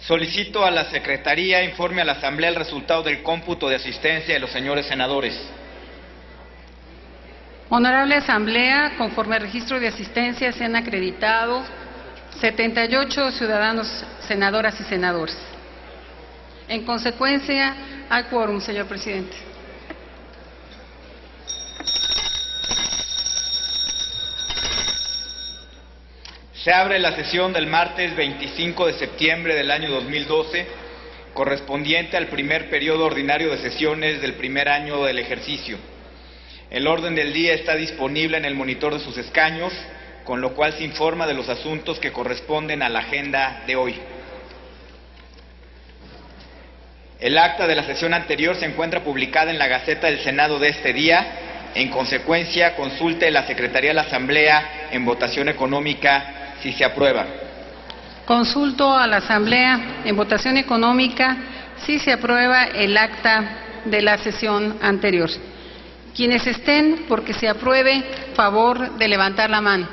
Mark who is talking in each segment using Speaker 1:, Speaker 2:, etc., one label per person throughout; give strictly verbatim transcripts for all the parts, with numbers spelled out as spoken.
Speaker 1: Solicito a la Secretaría informe a la Asamblea el resultado del cómputo de asistencia de los señores senadores.
Speaker 2: Honorable Asamblea, conforme al registro de asistencia se han acreditado setenta y ocho ciudadanos, senadoras y senadores. En consecuencia, hay quórum, señor presidente.
Speaker 1: Se abre la sesión del martes veinticinco de septiembre del año dos mil doce, correspondiente al primer periodo ordinario de sesiones del primer año del ejercicio. El orden del día está disponible en el monitor de sus escaños, con lo cual se informa de los asuntos que corresponden a la agenda de hoy. El acta de la sesión anterior se encuentra publicada en la Gaceta del Senado de este día. En consecuencia, consulte la Secretaría de la Asamblea en votación económica si se aprueba.
Speaker 2: Consulto a la Asamblea en votación económica si se aprueba el acta de la sesión anterior. Quienes estén porque se apruebe, favor de levantar la mano.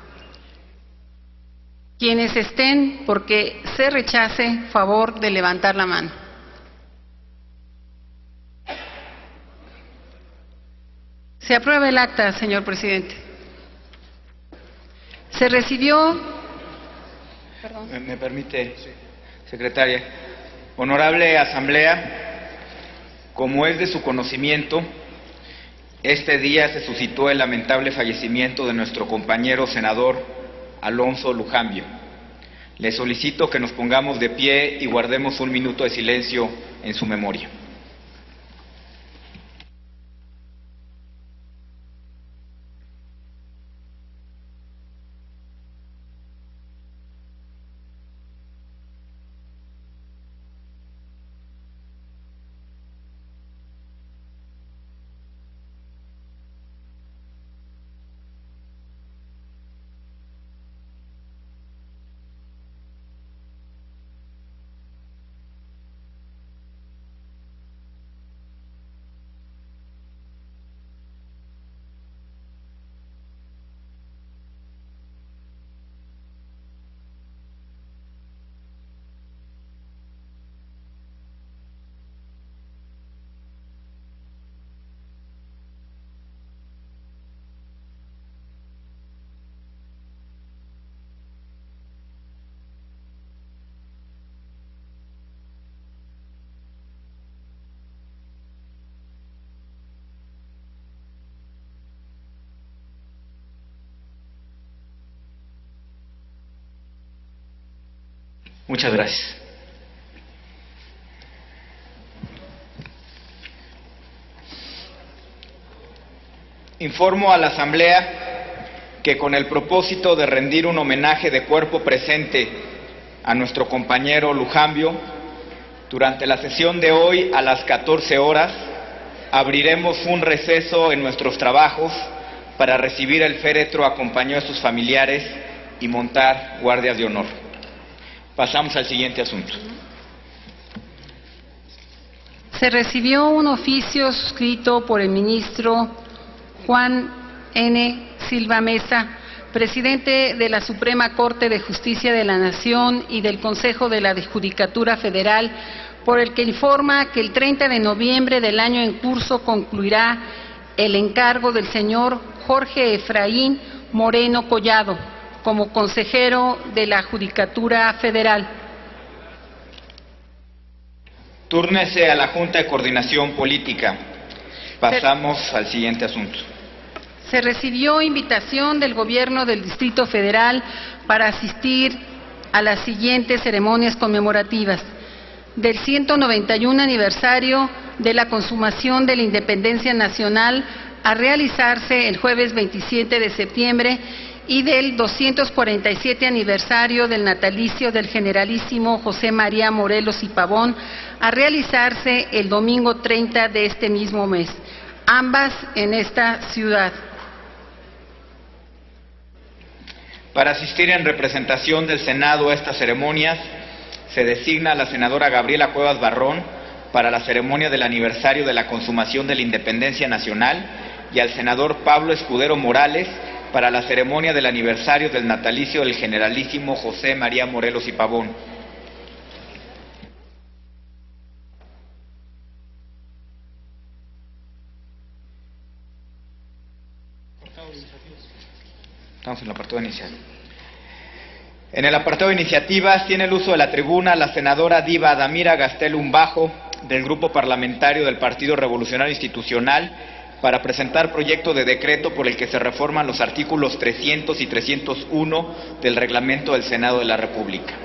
Speaker 2: Quienes estén porque se rechace, favor de levantar la mano. Se aprueba el acta, señor presidente. Se recibió... Perdón.
Speaker 1: ¿Me, me permite, secretaria? Honorable Asamblea, como es de su conocimiento, este día se suscitó el lamentable fallecimiento de nuestro compañero senador Alonso Lujambio. Le solicito que nos pongamos de pie y guardemos un minuto de silencio en su memoria. Muchas gracias. Informo a la Asamblea que con el propósito de rendir un homenaje de cuerpo presente a nuestro compañero Lujambio, durante la sesión de hoy a las catorce horas abriremos un receso en nuestros trabajos para recibir el féretro acompañado de sus familiares y montar guardias de honor. Pasamos al siguiente asunto.
Speaker 2: Se recibió un oficio suscrito por el ministro Juan N. Silva Mesa, presidente de la Suprema Corte de Justicia de la Nación y del Consejo de la Judicatura Federal, por el que informa que el treinta de noviembre del año en curso concluirá el encargo del señor Jorge Efraín Moreno Collado como consejero de la Judicatura Federal.
Speaker 1: Túrnese a la Junta de Coordinación Política. Pasamos se, al siguiente asunto.
Speaker 2: Se recibió invitación del Gobierno del Distrito Federal para asistir a las siguientes ceremonias conmemorativas: del ciento noventa y uno aniversario de la consumación de la independencia nacional, a realizarse el jueves veintisiete de septiembre, y del doscientos cuarenta y siete aniversario del natalicio del generalísimo José María Morelos y Pavón, a realizarse el domingo treinta de este mismo mes, ambas en esta ciudad.
Speaker 1: Para asistir en representación del Senado a estas ceremonias, se designa a la senadora Gabriela Cuevas Barrón para la ceremonia del aniversario de la consumación de la independencia nacional y al senador Pablo Escudero Morales para la ceremonia del aniversario del natalicio del generalísimo José María Morelos y Pavón. Estamos en el apartado inicial. En el apartado de iniciativas tiene el uso de la tribuna la senadora Diva Adamira Gastelum Bajo, del Grupo Parlamentario del Partido Revolucionario Institucional, para presentar proyecto de decreto por el que se reforman los artículos trescientos y trescientos uno del Reglamento del Senado de la República.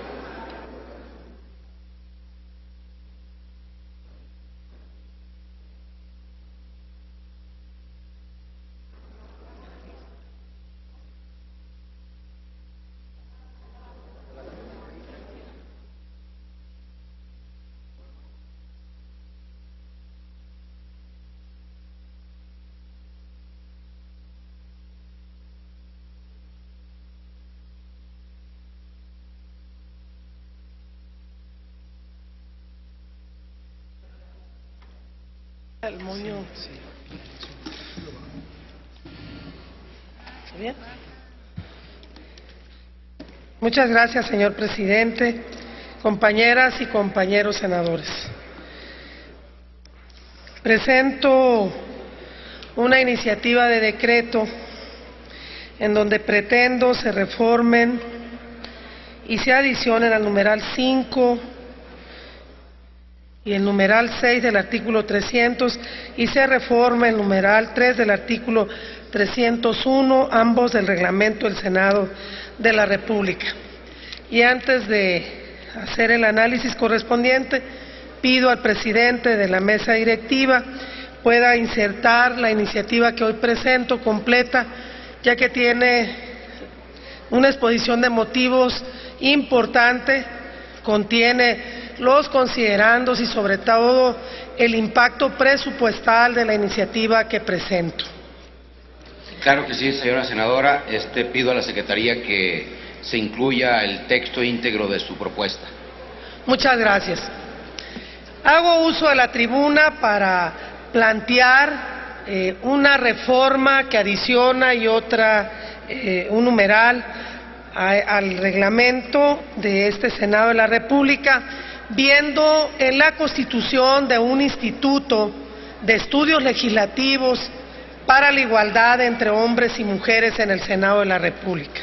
Speaker 3: El moño. ¿Está bien? Muchas gracias, señor presidente, compañeras y compañeros senadores. Presento una iniciativa de decreto en donde pretendo se reformen y se adicionen al numeral cinco y el numeral seis del artículo trescientos y se reforma el numeral tres del artículo trescientos uno, ambos del reglamento del Senado de la República. Y antes de hacer el análisis correspondiente, pido al presidente de la mesa directiva pueda insertar la iniciativa que hoy presento completa, ya que tiene una exposición de motivos importante, contiene los considerandos y sobre todo el impacto presupuestal de la iniciativa que presento.
Speaker 4: Claro que sí, señora senadora. Este, pido a la Secretaría que se incluya el texto íntegro de su propuesta.
Speaker 3: Muchas gracias. Hago uso de la tribuna para plantear eh, una reforma que adiciona y otra, eh, un numeral a, al reglamento de este Senado de la República, viendo en la constitución de un instituto de estudios legislativos para la igualdad entre hombres y mujeres en el Senado de la República.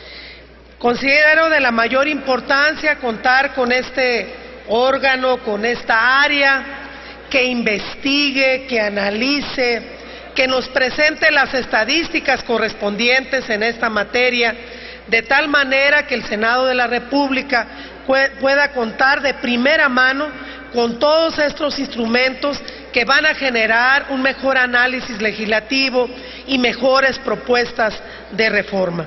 Speaker 3: Considero de la mayor importancia contar con este órgano, con esta área que investigue, que analice, que nos presente las estadísticas correspondientes en esta materia, de tal manera que el Senado de la República pueda contar de primera mano con todos estos instrumentos que van a generar un mejor análisis legislativo y mejores propuestas de reforma.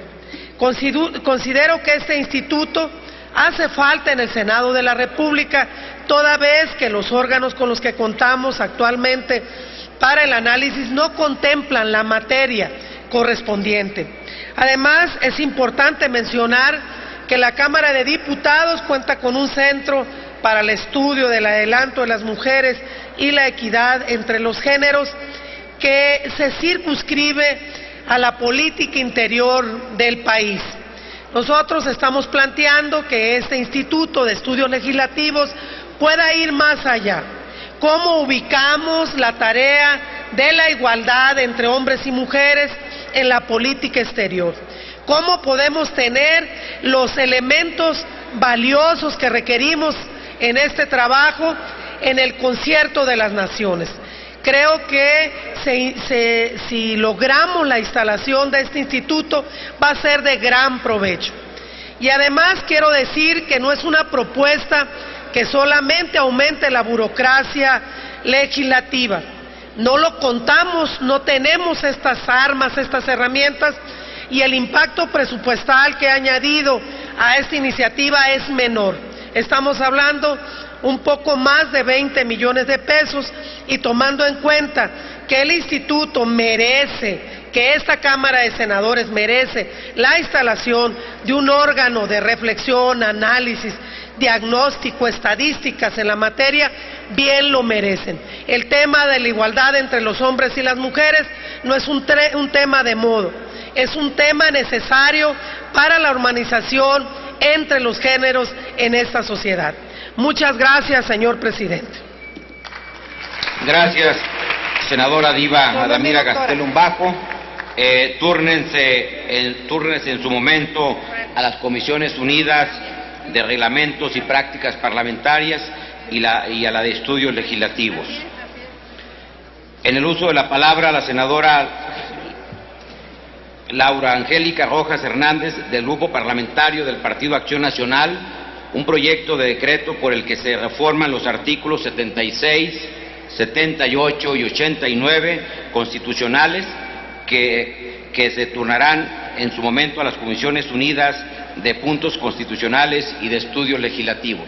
Speaker 3: Considero que este instituto hace falta en el Senado de la República, toda vez que los órganos con los que contamos actualmente para el análisis no contemplan la materia correspondiente. Además, es importante mencionar que la Cámara de Diputados cuenta con un centro para el estudio del adelanto de las mujeres y la equidad entre los géneros que se circunscribe a la política interior del país. Nosotros estamos planteando que este Instituto de Estudios Legislativos pueda ir más allá. ¿Cómo ubicamos la tarea de la igualdad entre hombres y mujeres en la política exterior? ¿Cómo podemos tener los elementos valiosos que requerimos en este trabajo en el concierto de las naciones? Creo que se, se, si logramos la instalación de este instituto va a ser de gran provecho. Y además quiero decir que no es una propuesta que solamente aumente la burocracia legislativa. No lo contamos, no tenemos estas armas, estas herramientas, y el impacto presupuestal que ha añadido a esta iniciativa es menor. Estamos hablando un poco más de veinte millones de pesos, y tomando en cuenta que el instituto merece, que esta Cámara de Senadores merece la instalación de un órgano de reflexión, análisis, diagnóstico, estadísticas en la materia, bien lo merecen. El tema de la igualdad entre los hombres y las mujeres no es un, un tema de modo, es un tema necesario para la humanización entre los géneros en esta sociedad. Muchas gracias, señor presidente.
Speaker 4: Gracias, senadora Diva Adamira Gastelum Bajo. eh, túrnense, en, túrnense en su momento a las Comisiones Unidas de Reglamentos y Prácticas Parlamentarias y, la, y a la de Estudios Legislativos. En el uso de la palabra, la senadora Laura Angélica Rojas Hernández, del Grupo Parlamentario del Partido Acción Nacional, un proyecto de decreto por el que se reforman los artículos setenta y seis, setenta y ocho y ochenta y nueve constitucionales que, que se turnarán en su momento a las Comisiones Unidas de Puntos Constitucionales y de Estudios Legislativos.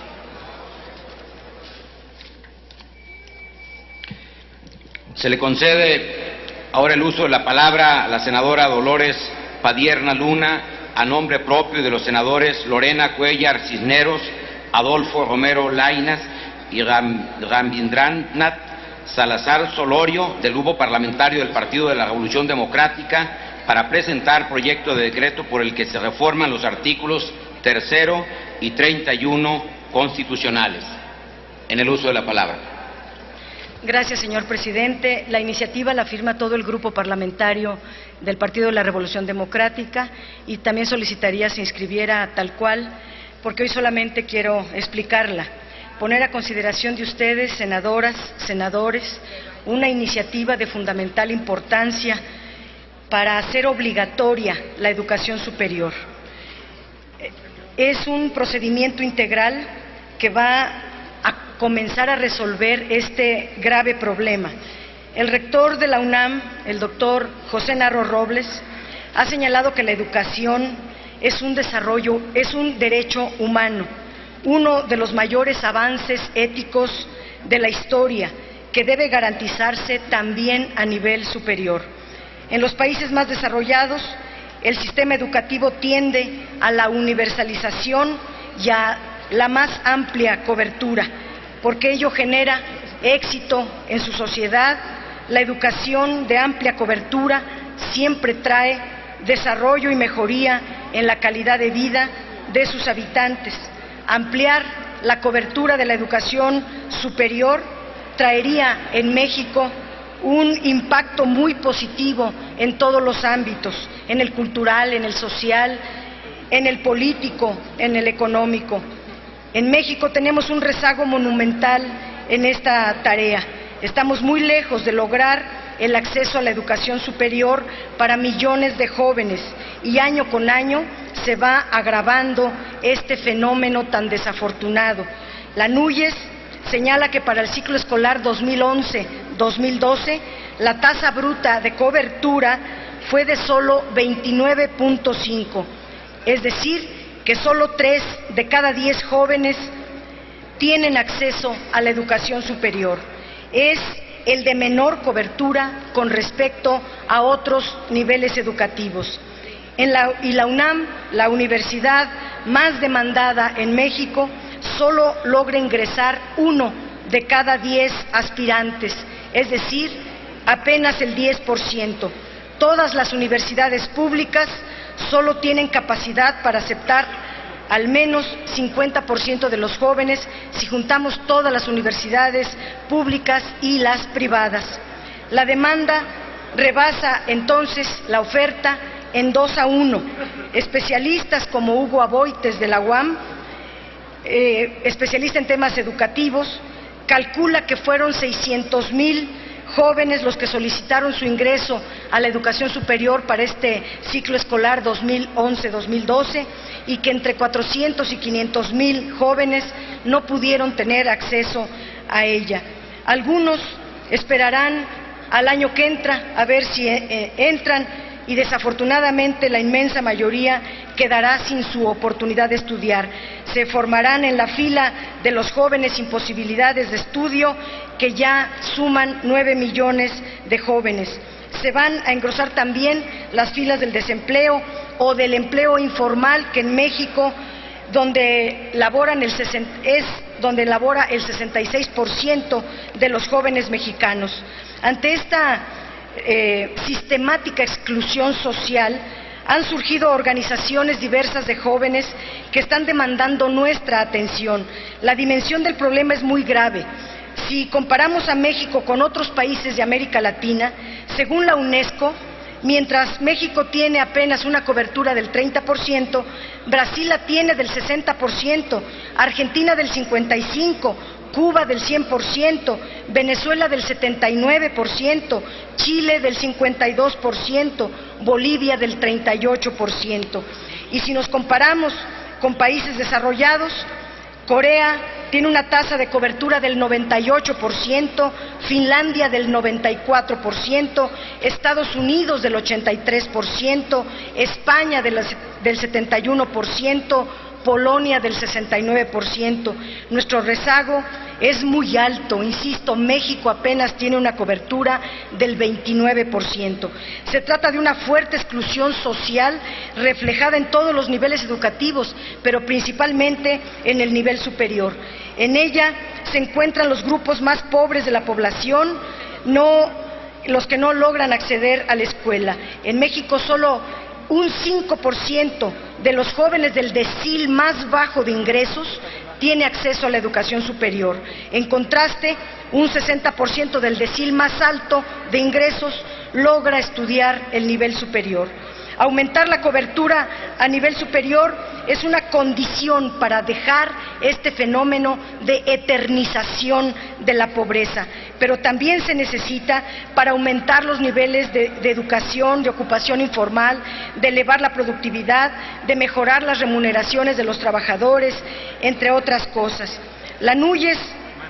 Speaker 4: Se le concede ahora el uso de la palabra a la senadora Dolores Padierna Luna, a nombre propio de los senadores Lorena Cuellar Cisneros, Adolfo Romero Lainas y Ram, Rabindranath Salazar Solorio, del Grupo Parlamentario del Partido de la Revolución Democrática, para presentar proyecto de decreto por el que se reforman los artículos tercero y treinta y uno constitucionales. En el uso de la palabra.
Speaker 5: Gracias, señor presidente. La iniciativa la firma todo el grupo parlamentario del Partido de la Revolución Democrática y también solicitaría se inscribiera tal cual, porque hoy solamente quiero explicarla. Poner a consideración de ustedes, senadoras, senadores, una iniciativa de fundamental importancia para hacer obligatoria la educación superior. Es un procedimiento integral que va a comenzar a resolver este grave problema. El rector de la UNAM, el doctor José Narro Robles, ha señalado que la educación es un desarrollo, es un derecho humano, uno de los mayores avances éticos de la historia, que debe garantizarse también a nivel superior. En los países más desarrollados, el sistema educativo tiende a la universalización y a la más amplia cobertura, porque ello genera éxito en su sociedad. La educación de amplia cobertura siempre trae desarrollo y mejoría en la calidad de vida de sus habitantes. Ampliar la cobertura de la educación superior traería en México un impacto muy positivo en todos los ámbitos, en el cultural, en el social, en el político, en el económico. En México tenemos un rezago monumental en esta tarea. Estamos muy lejos de lograr el acceso a la educación superior para millones de jóvenes y año con año se va agravando este fenómeno tan desafortunado. La NUYES señala que para el ciclo escolar dos mil once dos mil doce la tasa bruta de cobertura fue de solo veintinueve punto cinco, es decir, que solo tres de cada diez jóvenes tienen acceso a la educación superior. Es el de menor cobertura con respecto a otros niveles educativos. En la, y la UNAM, la universidad más demandada en México, solo logra ingresar uno de cada diez aspirantes, es decir, apenas el diez por ciento. Todas las universidades públicas solo tienen capacidad para aceptar al menos cincuenta por ciento de los jóvenes si juntamos todas las universidades públicas y las privadas. La demanda rebasa entonces la oferta en dos a uno. Especialistas como Hugo Aboites de la U A M, eh, especialista en temas educativos, calcula que fueron seiscientos mil jóvenes los que solicitaron su ingreso a la educación superior para este ciclo escolar dos mil once dos mil doce y que entre cuatrocientos y quinientos mil jóvenes no pudieron tener acceso a ella. Algunos esperarán al año que entra a ver si eh, entran y desafortunadamente la inmensa mayoría quedará sin su oportunidad de estudiar. Se formarán en la fila de los jóvenes sin posibilidades de estudio, que ya suman nueve millones de jóvenes. Se van a engrosar también las filas del desempleo o del empleo informal, que en México donde laboran el es donde labora el sesenta y seis por ciento de los jóvenes mexicanos. Ante esta eh, sistemática exclusión social, han surgido organizaciones diversas de jóvenes que están demandando nuestra atención. La dimensión del problema es muy grave. Si comparamos a México con otros países de América Latina, según la UNESCO, Mientras México tiene apenas una cobertura del treinta por ciento, Brasil la tiene del sesenta por ciento, Argentina del cincuenta y cinco por ciento, Cuba del cien por ciento, Venezuela del setenta y nueve por ciento, Chile del cincuenta y dos por ciento, Bolivia del treinta y ocho por ciento. Y si nos comparamos con países desarrollados, Corea tiene una tasa de cobertura del noventa y ocho por ciento, Finlandia del noventa y cuatro por ciento, Estados Unidos del ochenta y tres por ciento, España del setenta y uno por ciento, Polonia del sesenta y nueve por ciento. Nuestro rezago es muy alto, insisto, México apenas tiene una cobertura del veintinueve por ciento. Se trata de una fuerte exclusión social reflejada en todos los niveles educativos, pero principalmente en el nivel superior. En ella se encuentran los grupos más pobres de la población, no, los que no logran acceder a la escuela. En México solo un cinco por ciento de los jóvenes del decil más bajo de ingresos tiene acceso a la educación superior. En contraste, un sesenta por ciento del decil más alto de ingresos logra estudiar el nivel superior. Aumentar la cobertura a nivel superior es una condición para dejar este fenómeno de eternización de la pobreza, pero también se necesita para aumentar los niveles de, de educación, de ocupación informal, de elevar la productividad, de mejorar las remuneraciones de los trabajadores, entre otras cosas. La NUYES.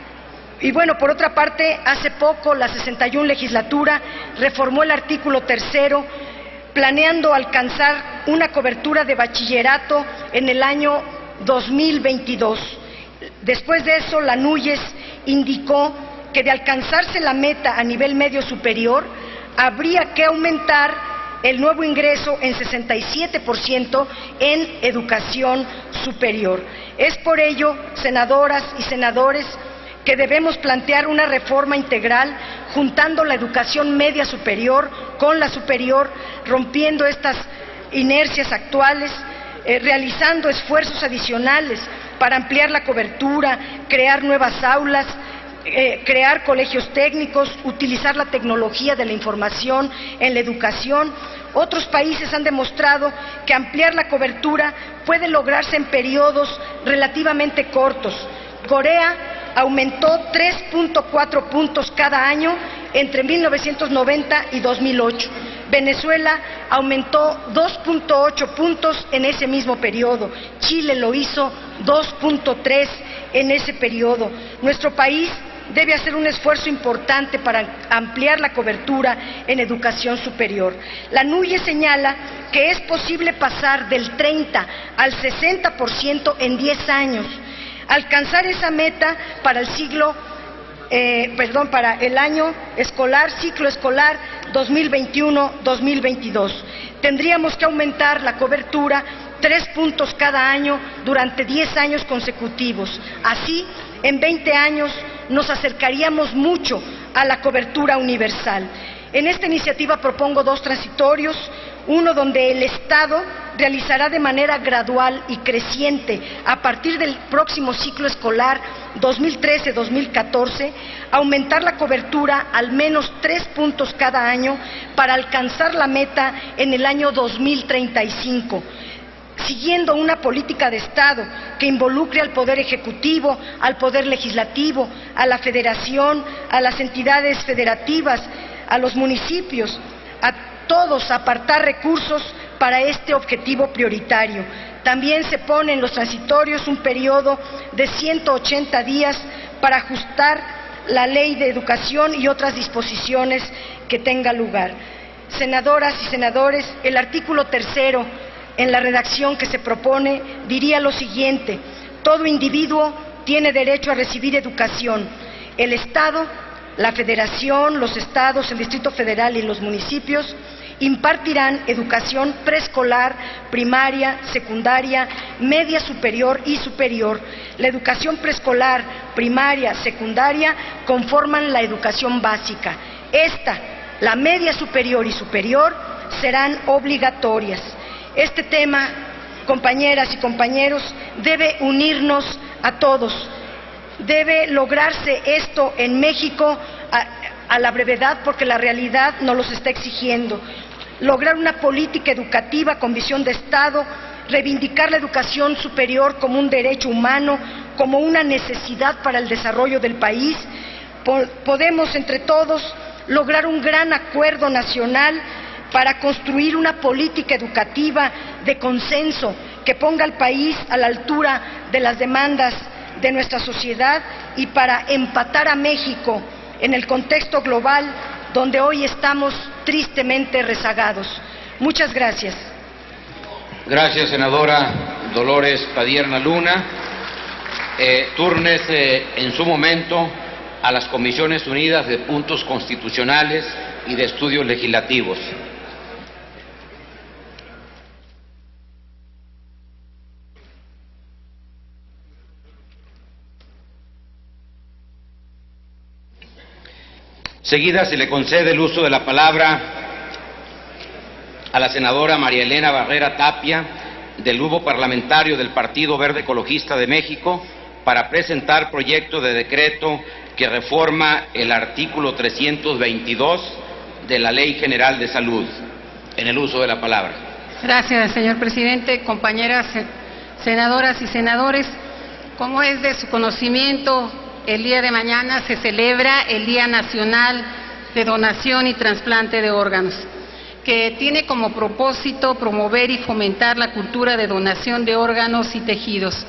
Speaker 5: Y bueno, por otra parte, hace poco la sesenta y una legislatura reformó el artículo tercero, planeando alcanzar una cobertura de bachillerato en el año dos mil veintidós. Después de eso, la NUYES indicó que de alcanzarse la meta a nivel medio superior, habría que aumentar el nuevo ingreso en sesenta y siete por ciento en educación superior. Es por ello, senadoras y senadores, que debemos plantear una reforma integral juntando la educación media superior con la superior, rompiendo estas inercias actuales, eh, realizando esfuerzos adicionales para ampliar la cobertura, crear nuevas aulas, eh, crear colegios técnicos, utilizar la tecnología de la información en la educación. Otros países han demostrado que ampliar la cobertura puede lograrse en periodos relativamente cortos. Corea aumentó tres punto cuatro puntos cada año entre mil novecientos noventa y dos mil ocho. Venezuela aumentó dos punto ocho puntos en ese mismo periodo. Chile lo hizo dos punto tres en ese periodo. Nuestro país debe hacer un esfuerzo importante para ampliar la cobertura en educación superior. La NUYES señala que es posible pasar del treinta al sesenta por ciento en diez años. Alcanzar esa meta para el siglo, eh, perdón, para el año escolar, ciclo escolar dos mil veintiuno dos mil veintidós. Tendríamos que aumentar la cobertura tres puntos cada año durante diez años consecutivos. Así, en veinte años nos acercaríamos mucho a la cobertura universal. En esta iniciativa propongo dos transitorios, uno donde el Estado realizará de manera gradual y creciente a partir del próximo ciclo escolar dos mil trece dos mil catorce, aumentar la cobertura al menos tres puntos cada año para alcanzar la meta en el año dos mil treinta y cinco. Siguiendo una política de Estado que involucre al Poder Ejecutivo, al Poder Legislativo, a la Federación, a las entidades federativas, a los municipios, a todos apartar recursos para este objetivo prioritario. También se pone en los transitorios un periodo de ciento ochenta días para ajustar la Ley de Educación y otras disposiciones que tenga lugar. Senadoras y senadores, el artículo tercero, en la redacción que se propone, diría lo siguiente: todo individuo tiene derecho a recibir educación. El Estado, la Federación, los Estados, el Distrito Federal y los municipios impartirán educación preescolar, primaria, secundaria, media superior y superior. La educación preescolar, primaria, secundaria conforman la educación básica. Esta, la media superior y superior, serán obligatorias. Este tema, compañeras y compañeros, debe unirnos a todos. Debe lograrse esto en México a, a la brevedad, porque la realidad nos los está exigiendo. lograr una política educativa con visión de Estado, reivindicar la educación superior como un derecho humano, como una necesidad para el desarrollo del país. Podemos entre todos lograr un gran acuerdo nacional para construir una política educativa de consenso que ponga al país a la altura de las demandas de nuestra sociedad y para empatar a México en el contexto global donde hoy estamos tristemente rezagados. Muchas gracias.
Speaker 4: Gracias, senadora Dolores Padierna Luna. Eh, túrnese en su momento a las Comisiones Unidas de Puntos Constitucionales y de Estudios Legislativos. Seguida se le concede el uso de la palabra a la senadora María Elena Barrera Tapia, del Grupo Parlamentario del Partido Verde Ecologista de México, para presentar proyecto de decreto que reforma el artículo trescientos veintidós de la Ley General de Salud. En el uso de la palabra.
Speaker 2: Gracias, señor presidente. Compañeras senadoras y senadores, como es de su conocimiento, el día de mañana se celebra el Día Nacional de Donación y Trasplante de Órganos, que tiene como propósito promover y fomentar la cultura de donación de órganos y tejidos.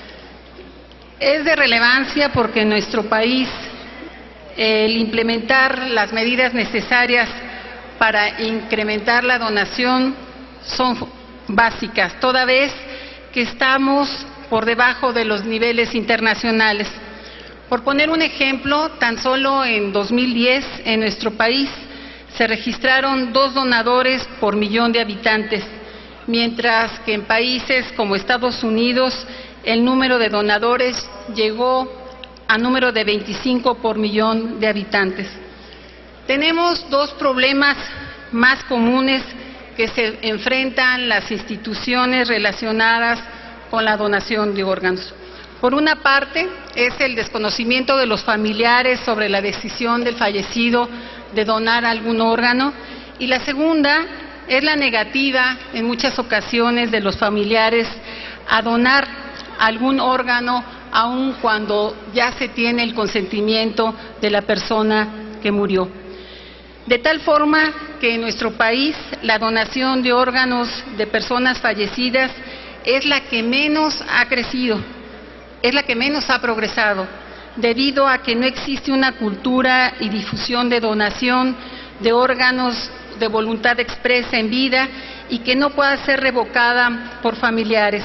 Speaker 2: Es de relevancia porque en nuestro país el implementar las medidas necesarias para incrementar la donación son básicas, toda vez que estamos por debajo de los niveles internacionales. Por poner un ejemplo, tan solo en dos mil diez en nuestro país se registraron dos donadores por millón de habitantes, mientras que en países como Estados Unidos el número de donadores llegó a número de veinticinco por millón de habitantes. Tenemos dos problemas más comunes que se enfrentan las instituciones relacionadas con la donación de órganos. Por una parte, es el desconocimiento de los familiares sobre la decisión del fallecido de donar algún órgano, y la segunda es la negativa en muchas ocasiones de los familiares a donar algún órgano aun cuando ya se tiene el consentimiento de la persona que murió. De tal forma que en nuestro país la donación de órganos de personas fallecidas es la que menos ha crecido, es la que menos ha progresado, debido a que no existe una cultura y difusión de donación de órganos de voluntad expresa en vida y que no pueda ser revocada por familiares.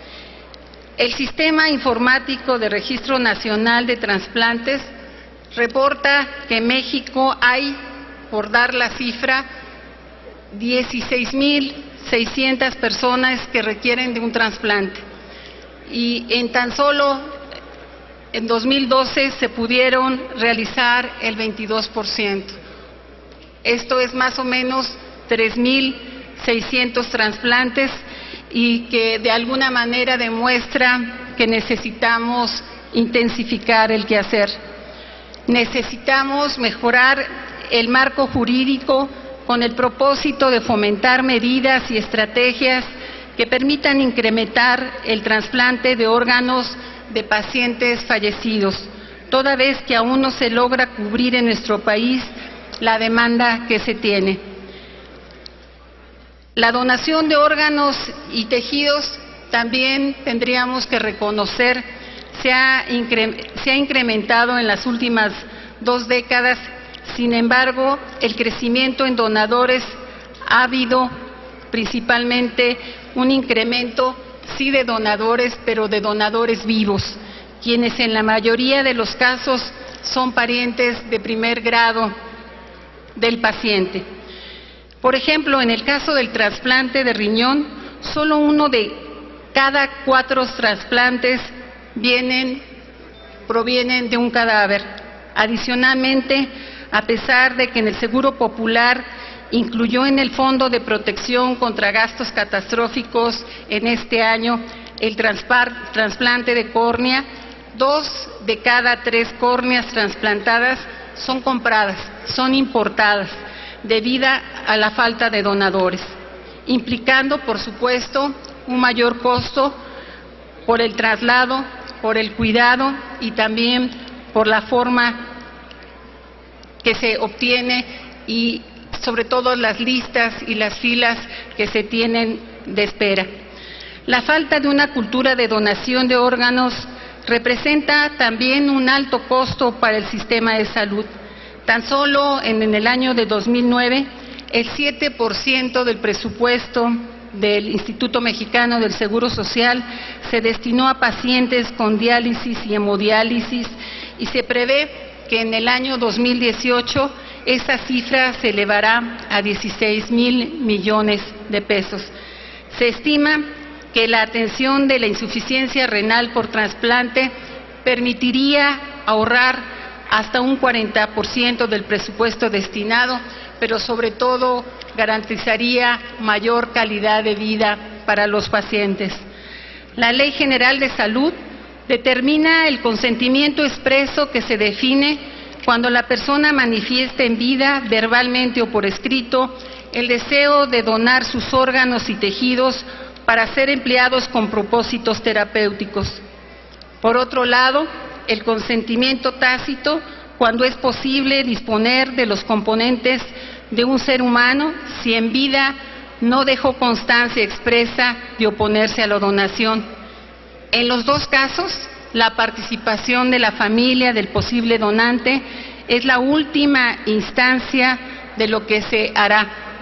Speaker 2: El Sistema Informático de Registro Nacional de Trasplantes reporta que en México hay, por dar la cifra, dieciséis mil seiscientas personas que requieren de un trasplante. Y en tan solo en dos mil doce se pudieron realizar el veintidós por ciento. Esto es más o menos tres mil seiscientos trasplantes, y que de alguna manera demuestra que necesitamos intensificar el quehacer. Necesitamos mejorar el marco jurídico con el propósito de fomentar medidas y estrategias que permitan incrementar el trasplante de órganos de pacientes fallecidos, toda vez que aún no se logra cubrir en nuestro país la demanda que se tiene. La donación de órganos y tejidos también tendríamos que reconocer se ha, incre- se ha incrementado en las últimas dos décadas. Sin embargo, el crecimiento en donadores ha habido principalmente un incremento, sí, de donadores, pero de donadores vivos, quienes en la mayoría de los casos son parientes de primer grado del paciente. Por ejemplo, en el caso del trasplante de riñón, solo uno de cada cuatro trasplantes vienen, provienen de un cadáver. Adicionalmente, a pesar de que en el Seguro Popular incluyó en el Fondo de Protección contra Gastos Catastróficos en este año el trasplante de córnea, dos de cada tres córneas trasplantadas son compradas, son importadas. debido a la falta de donadores, implicando, por supuesto, un mayor costo por el traslado, por el cuidado y también por la forma que se obtiene y sobre todo las listas y las filas que se tienen de espera. La falta de una cultura de donación de órganos representa también un alto costo para el sistema de salud. Tan solo en, en el año de dos mil nueve, el siete por ciento del presupuesto del Instituto Mexicano del Seguro Social se destinó a pacientes con diálisis y hemodiálisis, y se prevé que en el año dos mil dieciocho esa cifra se elevará a dieciséis mil millones de pesos. Se estima que la atención de la insuficiencia renal por trasplante permitiría ahorrar hasta un cuarenta por ciento del presupuesto destinado, pero sobre todo garantizaría mayor calidad de vida para los pacientes. La Ley General de Salud determina el consentimiento expreso que se define cuando la persona manifiesta en vida, verbalmente o por escrito, el deseo de donar sus órganos y tejidos para ser empleados con propósitos terapéuticos. Por otro lado, el consentimiento tácito, cuando es posible disponer de los componentes de un ser humano si en vida no dejó constancia expresa de oponerse a la donación. En los dos casos, la participación de la familia del posible donante es la última instancia de lo que se hará.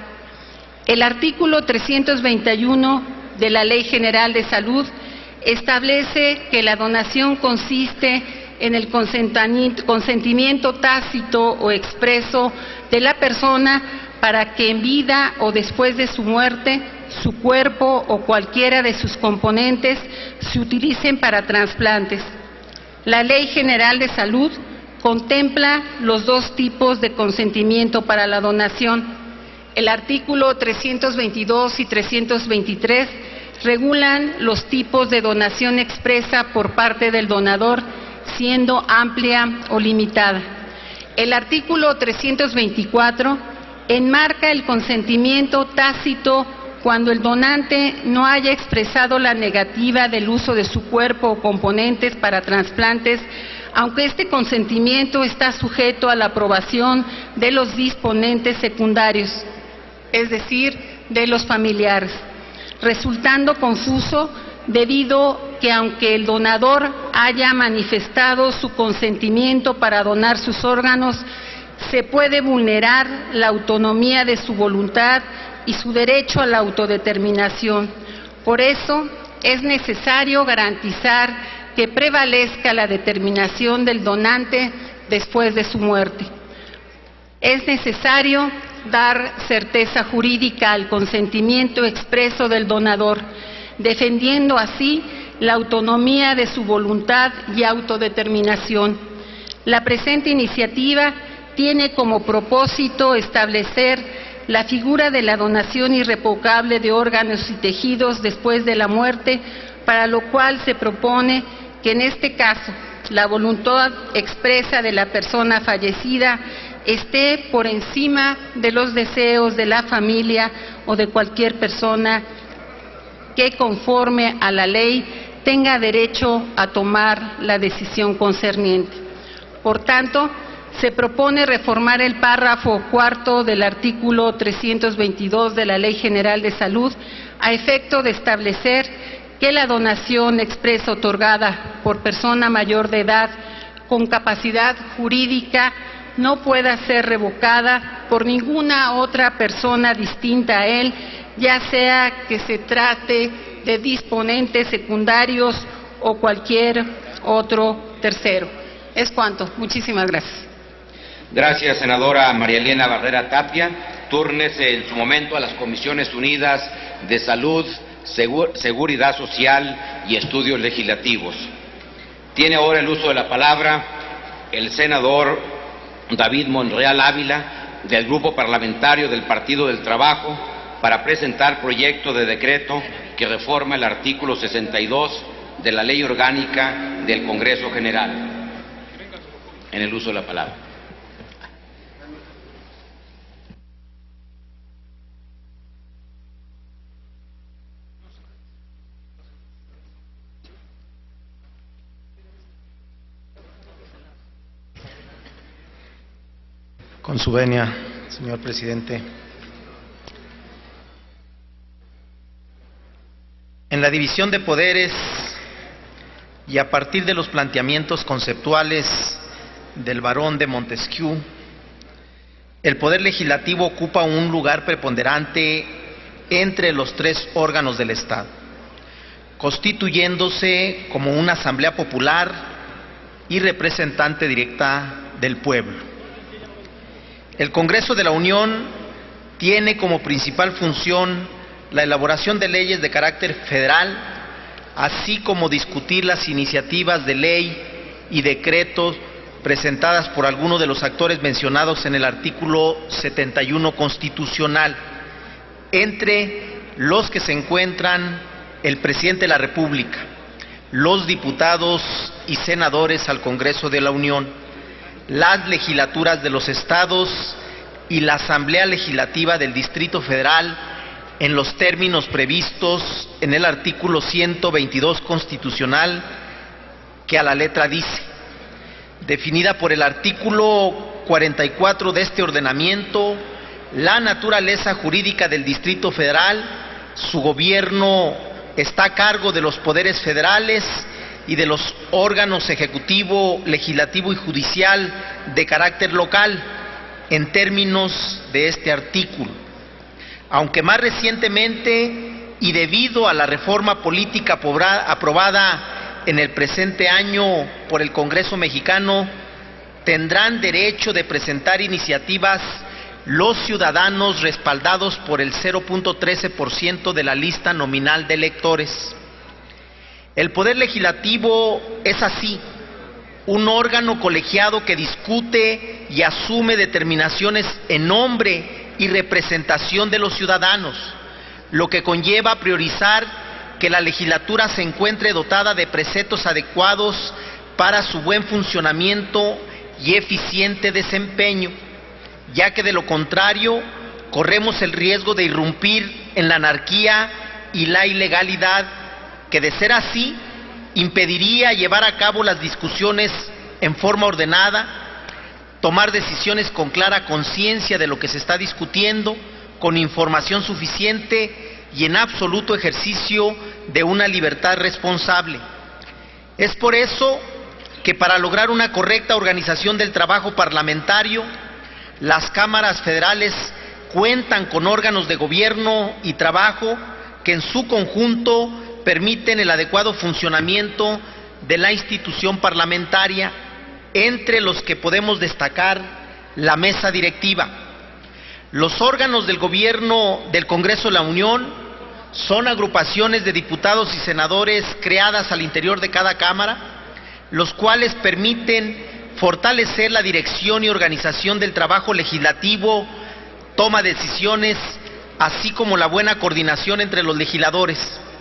Speaker 2: El artículo trescientos veintiuno de la Ley General de Salud establece que la donación consiste en el consentimiento tácito o expreso de la persona para que en vida o después de su muerte su cuerpo o cualquiera de sus componentes se utilicen para trasplantes. La Ley General de Salud contempla los dos tipos de consentimiento para la donación. El artículo trescientos veintidós y trescientos veintitrés regulan los tipos de donación expresa por parte del donador, siendo amplia o limitada. El artículo trescientos veinticuatro enmarca el consentimiento tácito cuando el donante no haya expresado la negativa del uso de su cuerpo o componentes para trasplantes, aunque este consentimiento está sujeto a la aprobación de los disponentes secundarios, es decir, de los familiares, resultando confuso debido que aunque el donador haya manifestado su consentimiento para donar sus órganos, se puede vulnerar la autonomía de su voluntad y su derecho a la autodeterminación. Por eso es necesario garantizar que prevalezca la determinación del donante después de su muerte. Es necesario dar certeza jurídica al consentimiento expreso del donador, defendiendo así la autonomía de su voluntad y autodeterminación. La presente iniciativa tiene como propósito establecer la figura de la donación irrevocable de órganos y tejidos después de la muerte, para lo cual se propone que en este caso la voluntad expresa de la persona fallecida esté por encima de los deseos de la familia o de cualquier persona que, conforme a la ley, tenga derecho a tomar la decisión concerniente. Por tanto, se propone reformar el párrafo cuarto del artículo trescientos veintidós de la Ley General de Salud a efecto de establecer que la donación expresa otorgada por persona mayor de edad con capacidad jurídica no pueda ser revocada por ninguna otra persona distinta a él, ya sea que se trate de disponentes secundarios o cualquier otro tercero. Es cuanto. Muchísimas gracias.
Speaker 4: Gracias, senadora María Elena Barrera Tapia. Túrnese en su momento a las Comisiones Unidas de Salud, Segur- Seguridad Social y Estudios Legislativos. Tiene ahora el uso de la palabra el senador David Monreal Ávila, del Grupo Parlamentario del Partido del Trabajo, para presentar proyecto de decreto que reforma el artículo sesenta y dos de la Ley Orgánica del Congreso General. En el uso de la palabra.
Speaker 6: Con su venia, señor presidente. En la división de poderes y a partir de los planteamientos conceptuales del barón de Montesquieu, el Poder Legislativo ocupa un lugar preponderante entre los tres órganos del Estado, constituyéndose como una asamblea popular y representante directa del pueblo. El Congreso de la Unión tiene como principal función la elaboración de leyes de carácter federal, así como discutir las iniciativas de ley y decretos presentadas por alguno de los actores mencionados en el artículo setenta y uno constitucional, entre los que se encuentran el presidente de la República, los diputados y senadores al Congreso de la Unión, las legislaturas de los estados y la Asamblea Legislativa del Distrito Federal, en los términos previstos en el artículo ciento veintidós constitucional, que a la letra dice: definida por el artículo cuarenta y cuatro de este ordenamiento, la naturaleza jurídica del Distrito Federal, su gobierno está a cargo de los poderes federales y de los órganos ejecutivo, legislativo y judicial de carácter local, en términos de este artículo. Aunque más recientemente, y debido a la reforma política aprobada en el presente año por el Congreso mexicano, tendrán derecho de presentar iniciativas los ciudadanos respaldados por el cero punto trece por ciento de la lista nominal de electores. El Poder Legislativo es así, un órgano colegiado que discute y asume determinaciones en nombre y representación de los ciudadanos, lo que conlleva a priorizar que la legislatura se encuentre dotada de preceptos adecuados para su buen funcionamiento y eficiente desempeño, ya que de lo contrario corremos el riesgo de irrumpir en la anarquía y la ilegalidad, que de ser así impediría llevar a cabo las discusiones en forma ordenada, tomar decisiones con clara conciencia de lo que se está discutiendo, con información suficiente y en absoluto ejercicio de una libertad responsable. Es por eso que para lograr una correcta organización del trabajo parlamentario, las cámaras federales cuentan con órganos de gobierno y trabajo que en su conjunto permiten el adecuado funcionamiento de la institución parlamentaria, entre los que podemos destacar la mesa directiva. Los órganos del gobierno del Congreso de la Unión son agrupaciones de diputados y senadores creadas al interior de cada cámara, los cuales permiten fortalecer la dirección y organización del trabajo legislativo, toma de decisiones, así como la buena coordinación entre los legisladores.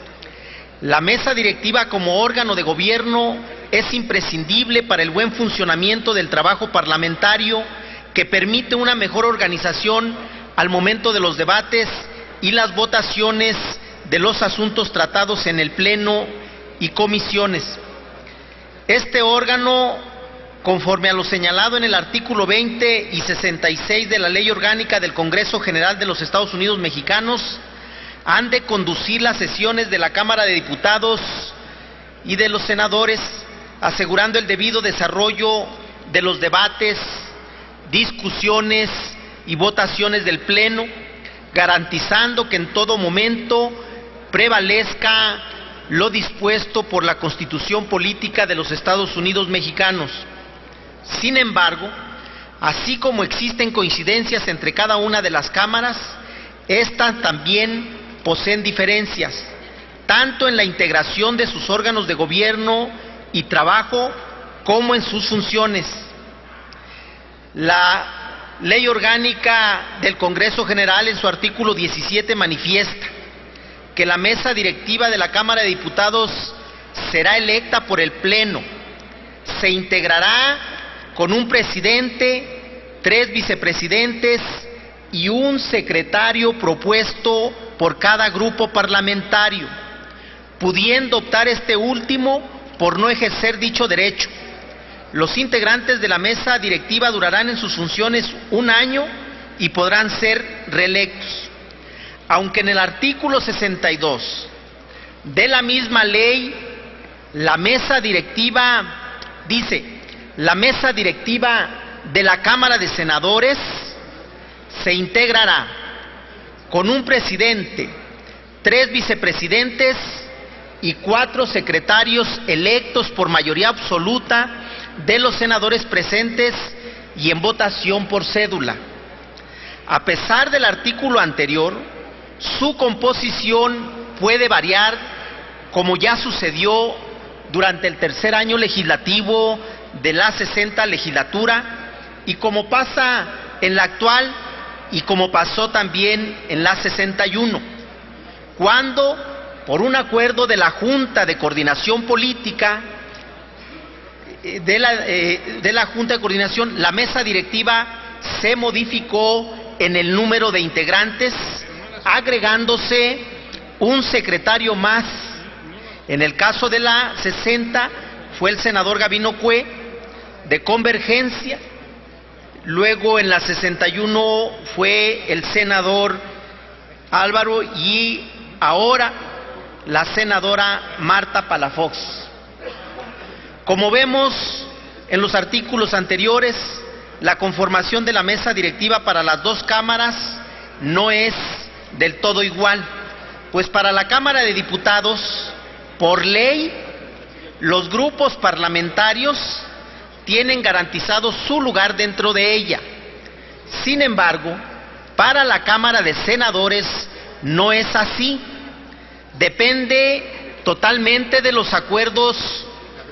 Speaker 6: La mesa directiva como órgano de gobierno es imprescindible para el buen funcionamiento del trabajo parlamentario, que permite una mejor organización al momento de los debates y las votaciones de los asuntos tratados en el Pleno y comisiones. Este órgano, conforme a lo señalado en el artículo veinte y sesenta y seis de la Ley Orgánica del Congreso General de los Estados Unidos Mexicanos, han de conducir las sesiones de la Cámara de Diputados y de los senadores, asegurando el debido desarrollo de los debates, discusiones y votaciones del Pleno, garantizando que en todo momento prevalezca lo dispuesto por la Constitución Política de los Estados Unidos Mexicanos. Sin embargo, así como existen coincidencias entre cada una de las cámaras, estas también poseen diferencias, tanto en la integración de sus órganos de gobierno y trabajo como en sus funciones. La Ley Orgánica del Congreso General, en su artículo diecisiete, manifiesta que la mesa directiva de la Cámara de Diputados será electa por el Pleno, se integrará con un presidente, tres vicepresidentes y un secretario propuesto por cada grupo parlamentario, pudiendo optar este último por no ejercer dicho derecho. Los integrantes de la mesa directiva durarán en sus funciones un año y podrán ser reelectos. Aunque en el artículo sesenta y dos de la misma ley, la mesa directiva dice, la mesa directiva de la Cámara de Senadores se integrará con un presidente, tres vicepresidentes y cuatro secretarios electos por mayoría absoluta de los senadores presentes y en votación por cédula. A pesar del artículo anterior, su composición puede variar, como ya sucedió durante el tercer año legislativo de la sesenta legislatura y como pasa en la actual y como pasó también en la sesenta y uno, cuando por un acuerdo de la Junta de Coordinación Política de la, eh, de la Junta de Coordinación, la mesa directiva se modificó en el número de integrantes, agregándose un secretario más. En el caso de la sesenta fue el senador Gabino Cue, de Convergencia. Luego en la sesenta y uno fue el senador Álvaro y ahora la senadora Marta Palafox. Como vemos en los artículos anteriores, la conformación de la mesa directiva para las dos cámaras no es del todo igual, pues para la Cámara de Diputados, por ley, los grupos parlamentarios tienen garantizado su lugar dentro de ella. Sin embargo, para la Cámara de Senadores no es así. Depende totalmente de los acuerdos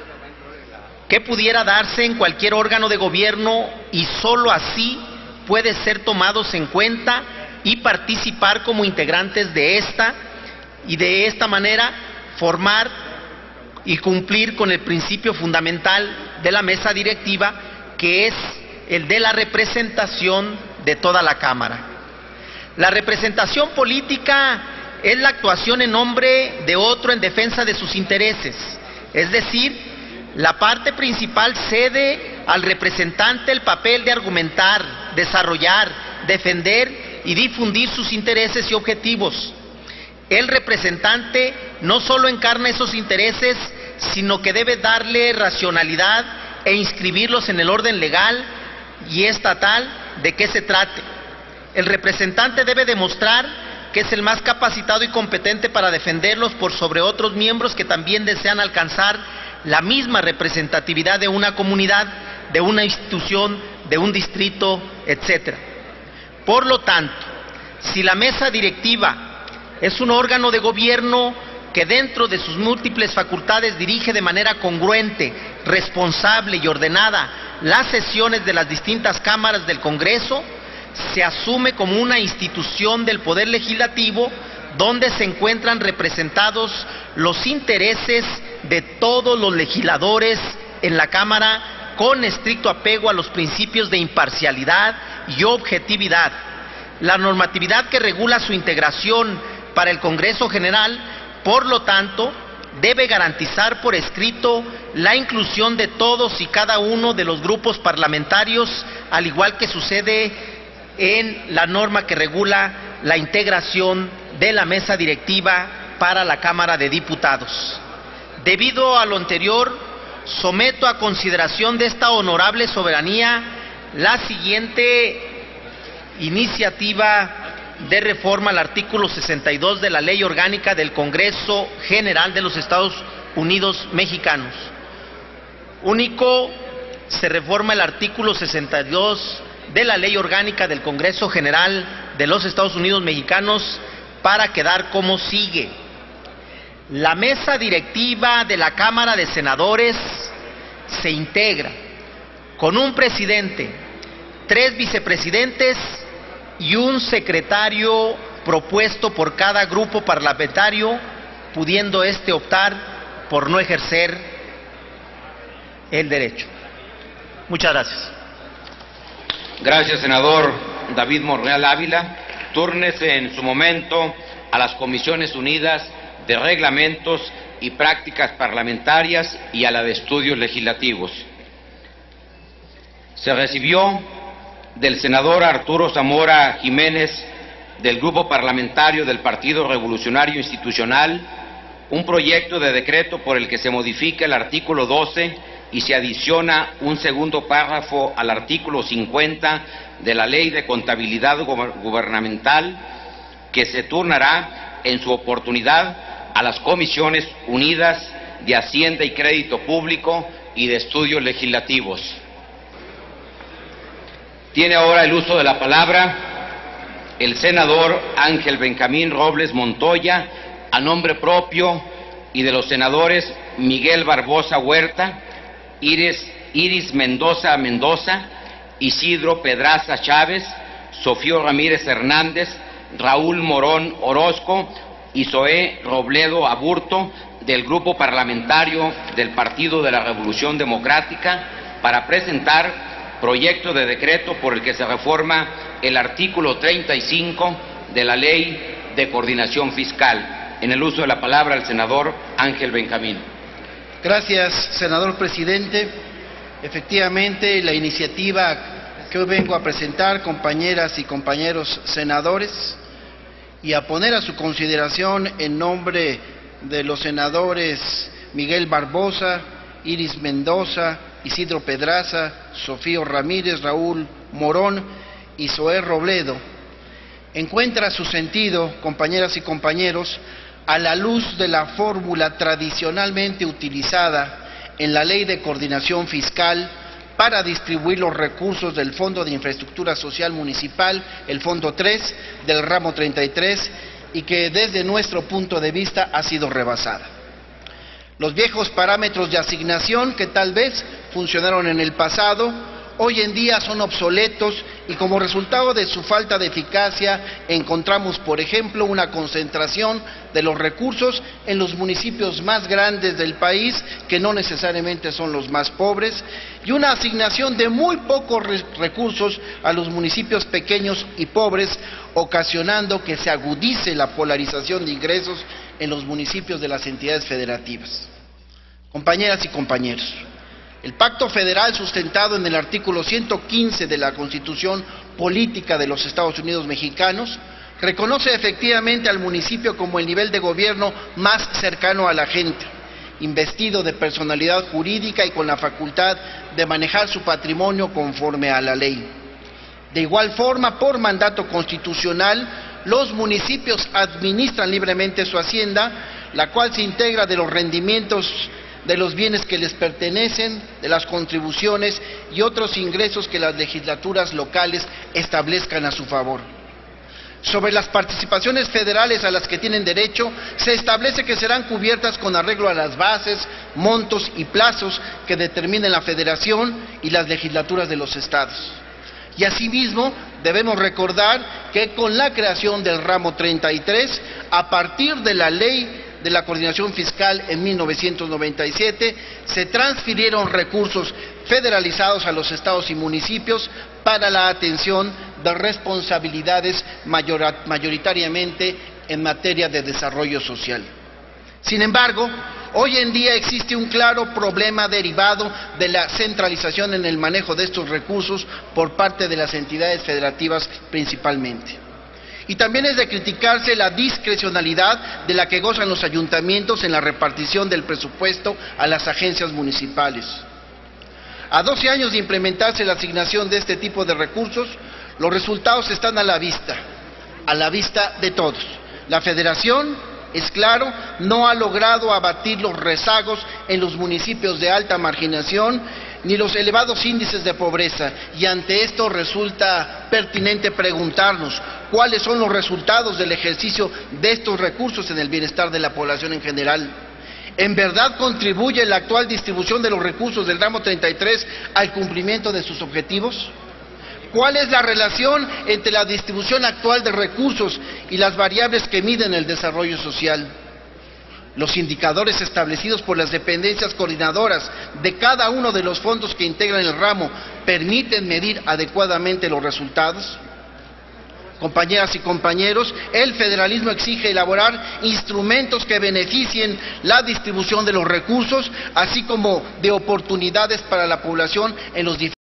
Speaker 6: que pudiera darse en cualquier órgano de gobierno y sólo así puede ser tomados en cuenta y participar como integrantes de esta y de esta manera formar y cumplir con el principio fundamental de la mesa directiva, que es el de la representación de toda la Cámara. La representación política es la actuación en nombre de otro en defensa de sus intereses, es decir, la parte principal cede al representante el papel de argumentar, desarrollar, defender y difundir sus intereses y objetivos. El representante no solo encarna esos intereses, sino que debe darle racionalidad e inscribirlos en el orden legal y estatal de que se trate. El representante debe demostrar que es el más capacitado y competente para defenderlos por sobre otros miembros que también desean alcanzar la misma representatividad de una comunidad, de una institución, de un distrito, etcétera. Por lo tanto, si la mesa directiva es un órgano de gobierno que dentro de sus múltiples facultades dirige de manera congruente, responsable y ordenada las sesiones de las distintas cámaras del Congreso, se asume como una institución del Poder Legislativo donde se encuentran representados los intereses de todos los legisladores en la Cámara con estricto apego a los principios de imparcialidad y objetividad. La normatividad que regula su integración para el Congreso General, por lo tanto, debe garantizar por escrito la inclusión de todos y cada uno de los grupos parlamentarios, al igual que sucede en la norma que regula la integración de la mesa directiva para la Cámara de Diputados. Debido a lo anterior, someto a consideración de esta honorable soberanía la siguiente iniciativa de reforma al artículo sesenta y dos de la Ley Orgánica del Congreso General de los Estados Unidos Mexicanos. Único, se reforma el artículo sesenta y dos de la Ley Orgánica del Congreso General de los Estados Unidos Mexicanos para quedar como sigue. La mesa directiva de la Cámara de Senadores se integra con un presidente, tres vicepresidentes y un secretario propuesto por cada grupo parlamentario, pudiendo éste optar por no ejercer el derecho. Muchas gracias.
Speaker 4: Gracias, senador David Monreal Ávila. Túrnese en su momento a las Comisiones Unidas de Reglamentos y Prácticas Parlamentarias y a la de Estudios Legislativos. Se recibió del senador Arturo Zamora Jiménez, del Grupo Parlamentario del Partido Revolucionario Institucional, un proyecto de decreto por el que se modifica el artículo doce y se adiciona un segundo párrafo al artículo cincuenta de la Ley de Contabilidad Gubernamental, que se turnará en su oportunidad a las Comisiones Unidas de Hacienda y Crédito Público y de Estudios Legislativos. Tiene ahora el uso de la palabra el senador Ángel Benjamín Robles Montoya, a nombre propio y de los senadores Miguel Barbosa Huerta, Iris, Iris Mendoza Mendoza, Isidro Pedraza Chávez, Sofío Ramírez Hernández, Raúl Morón Orozco y Zoé Robledo Aburto, del Grupo Parlamentario del Partido de la Revolución Democrática, para presentar proyecto de decreto por el que se reforma el artículo treinta y cinco de la Ley de Coordinación Fiscal. En el uso de la palabra, el senador Ángel Benjamín.
Speaker 7: Gracias, senador presidente. Efectivamente, la iniciativa que hoy vengo a presentar, compañeras y compañeros senadores, y a poner a su consideración en nombre de los senadores Miguel Barbosa, Iris Mendoza, Isidro Pedraza, Sofío Ramírez, Raúl Morón y Zoé Robledo, encuentra su sentido, compañeras y compañeros, a la luz de la fórmula tradicionalmente utilizada en la Ley de Coordinación Fiscal para distribuir los recursos del Fondo de Infraestructura Social Municipal, el Fondo tres del ramo treinta y tres, y que desde nuestro punto de vista ha sido rebasada. Los viejos parámetros de asignación que tal vez funcionaron en el pasado, hoy en día son obsoletos y como resultado de su falta de eficacia encontramos, por ejemplo, una concentración de los recursos en los municipios más grandes del país, que no necesariamente son los más pobres, y una asignación de muy pocos recursos a los municipios pequeños y pobres, ocasionando que se agudice la polarización de ingresos en los municipios de las entidades federativas. Compañeras y compañeros, el Pacto Federal, sustentado en el artículo ciento quince de la Constitución Política de los Estados Unidos Mexicanos, reconoce efectivamente al municipio como el nivel de gobierno más cercano a la gente, investido de personalidad jurídica y con la facultad de manejar su patrimonio conforme a la ley. De igual forma, por mandato constitucional, los municipios administran libremente su hacienda, la cual se integra de los rendimientos de los bienes que les pertenecen, de las contribuciones y otros ingresos que las legislaturas locales establezcan a su favor. Sobre las participaciones federales a las que tienen derecho, se establece que serán cubiertas con arreglo a las bases, montos y plazos que determinen la Federación y las legislaturas de los estados. Y asimismo, debemos recordar que con la creación del ramo treinta y tres, a partir de la Ley de la Coordinación Fiscal en mil novecientos noventa y siete, se transfirieron recursos federalizados a los estados y municipios para la atención de responsabilidades mayoritariamente en materia de desarrollo social. Sin embargo, hoy en día existe un claro problema derivado de la centralización en el manejo de estos recursos por parte de las entidades federativas principalmente. Y también es de criticarse la discrecionalidad de la que gozan los ayuntamientos en la repartición del presupuesto a las agencias municipales. A doce años de implementarse la asignación de este tipo de recursos, los resultados están a la vista, a la vista de todos. La Federación, es claro, no ha logrado abatir los rezagos en los municipios de alta marginación ni los elevados índices de pobreza, y ante esto resulta pertinente preguntarnos cuáles son los resultados del ejercicio de estos recursos en el bienestar de la población en general. ¿En verdad contribuye la actual distribución de los recursos del ramo treinta y tres al cumplimiento de sus objetivos? ¿Cuál es la relación entre la distribución actual de recursos y las variables que miden el desarrollo social? Los indicadores establecidos por las dependencias coordinadoras de cada uno de los fondos que integran el ramo permiten medir adecuadamente los resultados. Compañeras y compañeros, el federalismo exige elaborar instrumentos que beneficien la distribución de los recursos, así como de oportunidades para la población en los diferentes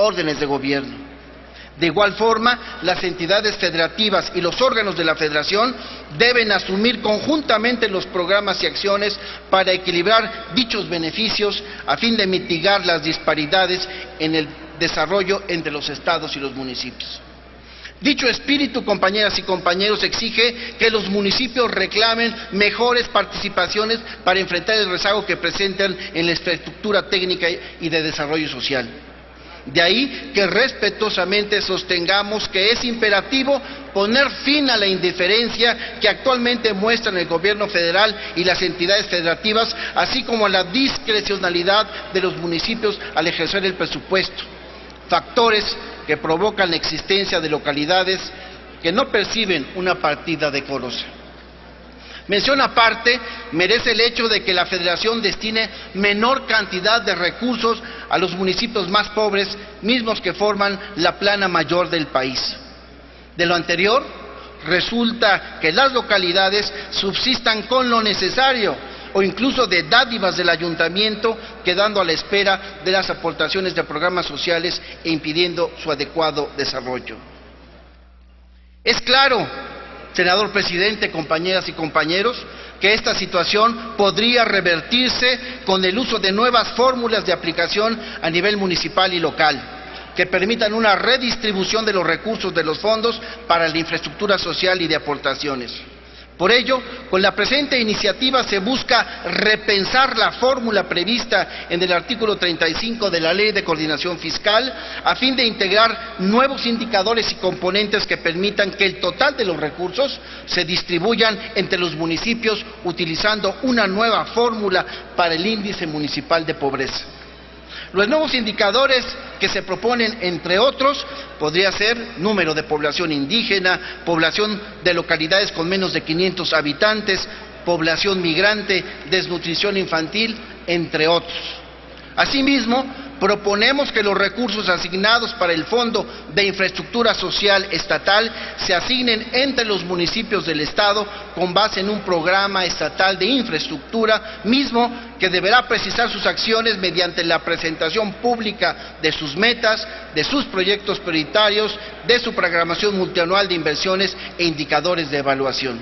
Speaker 7: órdenes de gobierno. De igual forma, las entidades federativas y los órganos de la Federación deben asumir conjuntamente los programas y acciones para equilibrar dichos beneficios a fin de mitigar las disparidades en el desarrollo entre los estados y los municipios. Dicho espíritu, compañeras y compañeros, exige que los municipios reclamen mejores participaciones para enfrentar el rezago que presentan en la infraestructura técnica y de desarrollo social. De ahí que respetuosamente sostengamos que es imperativo poner fin a la indiferencia que actualmente muestran el gobierno federal y las entidades federativas, así como a la discrecionalidad de los municipios al ejercer el presupuesto, factores que provocan la existencia de localidades que no perciben una partida decorosa. Mención aparte merece el hecho de que la Federación destine menor cantidad de recursos a los municipios más pobres, mismos que forman la plana mayor del país. De lo anterior, resulta que las localidades subsistan con lo necesario o incluso de dádivas del ayuntamiento, quedando a la espera de las aportaciones de programas sociales e impidiendo su adecuado desarrollo. Es claro, senador presidente, compañeras y compañeros, que esta situación podría revertirse con el uso de nuevas fórmulas de aplicación a nivel municipal y local, que permitan una redistribución de los recursos de los fondos para la infraestructura social y de aportaciones. Por ello, con la presente iniciativa se busca repensar la fórmula prevista en el artículo treinta y cinco de la Ley de Coordinación Fiscal, a fin de integrar nuevos indicadores y componentes que permitan que el total de los recursos se distribuyan entre los municipios utilizando una nueva fórmula para el índice municipal de pobreza. Los nuevos indicadores que se proponen, entre otros, podría ser número de población indígena, población de localidades con menos de quinientos habitantes, población migrante, desnutrición infantil, entre otros. Asimismo, proponemos que los recursos asignados para el Fondo de Infraestructura Social Estatal se asignen entre los municipios del Estado con base en un programa estatal de infraestructura, mismo que deberá precisar sus acciones mediante la presentación pública de sus metas, de sus proyectos prioritarios, de su programación multianual de inversiones e indicadores de evaluación.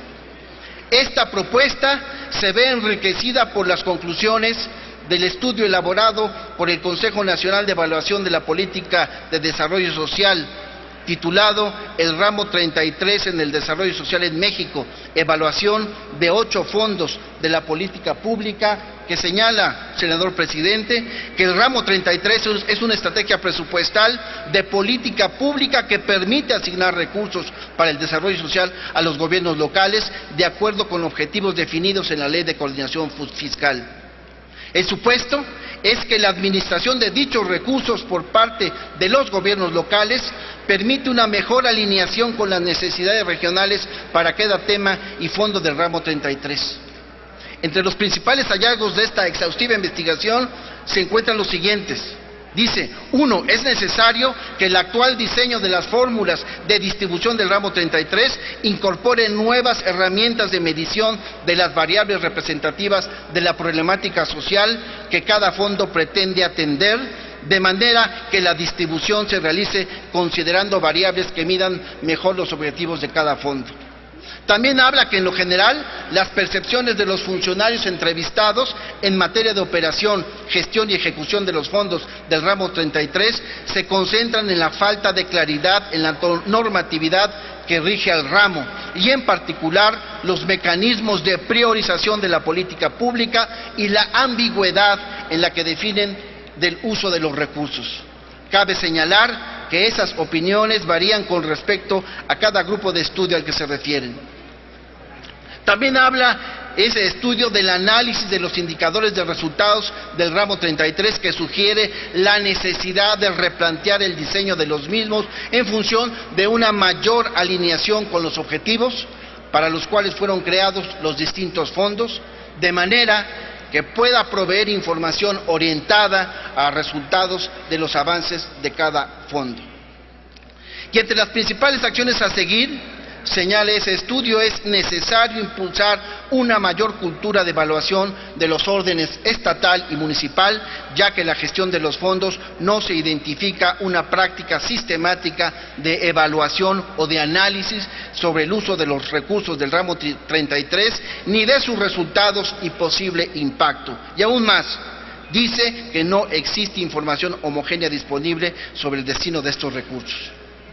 Speaker 7: Esta propuesta se ve enriquecida por las conclusiones del estudio elaborado por el Consejo Nacional de Evaluación de la Política de Desarrollo Social, titulado El ramo treinta y tres en el desarrollo social en México, evaluación de ocho fondos de la política pública, que señala, senador presidente, que el ramo treinta y tres es una estrategia presupuestal de política pública que permite asignar recursos para el desarrollo social a los gobiernos locales de acuerdo con objetivos definidos en la Ley de Coordinación Fiscal. El supuesto es que la administración de dichos recursos por parte de los gobiernos locales permite una mejor alineación con las necesidades regionales para cada tema y fondo del ramo treinta y tres. Entre los principales hallazgos de esta exhaustiva investigación se encuentran los siguientes. Dice, uno, es necesario que el actual diseño de las fórmulas de distribución del ramo treinta y tres incorpore nuevas herramientas de medición de las variables representativas de la problemática social que cada fondo pretende atender, de manera que la distribución se realice considerando variables que midan mejor los objetivos de cada fondo. También habla que en lo general las percepciones de los funcionarios entrevistados en materia de operación, gestión y ejecución de los fondos del ramo treinta y tres se concentran en la falta de claridad en la normatividad que rige al ramo y en particular los mecanismos de priorización de la política pública y la ambigüedad en la que definen del uso de los recursos. Cabe señalar que esas opiniones varían con respecto a cada grupo de estudio al que se refieren. También habla ese estudio del análisis de los indicadores de resultados del ramo treinta y tres que sugiere la necesidad de replantear el diseño de los mismos en función de una mayor alineación con los objetivos para los cuales fueron creados los distintos fondos, de manera que pueda proveer información orientada a resultados de los avances de cada fondo. Y entre las principales acciones a seguir señala ese estudio, es necesario impulsar una mayor cultura de evaluación de los órdenes estatal y municipal, ya que la gestión de los fondos no se identifica una práctica sistemática de evaluación o de análisis sobre el uso de los recursos del ramo treinta y tres, ni de sus resultados y posible impacto. Y aún más, dice que no existe información homogénea disponible sobre el destino de estos recursos.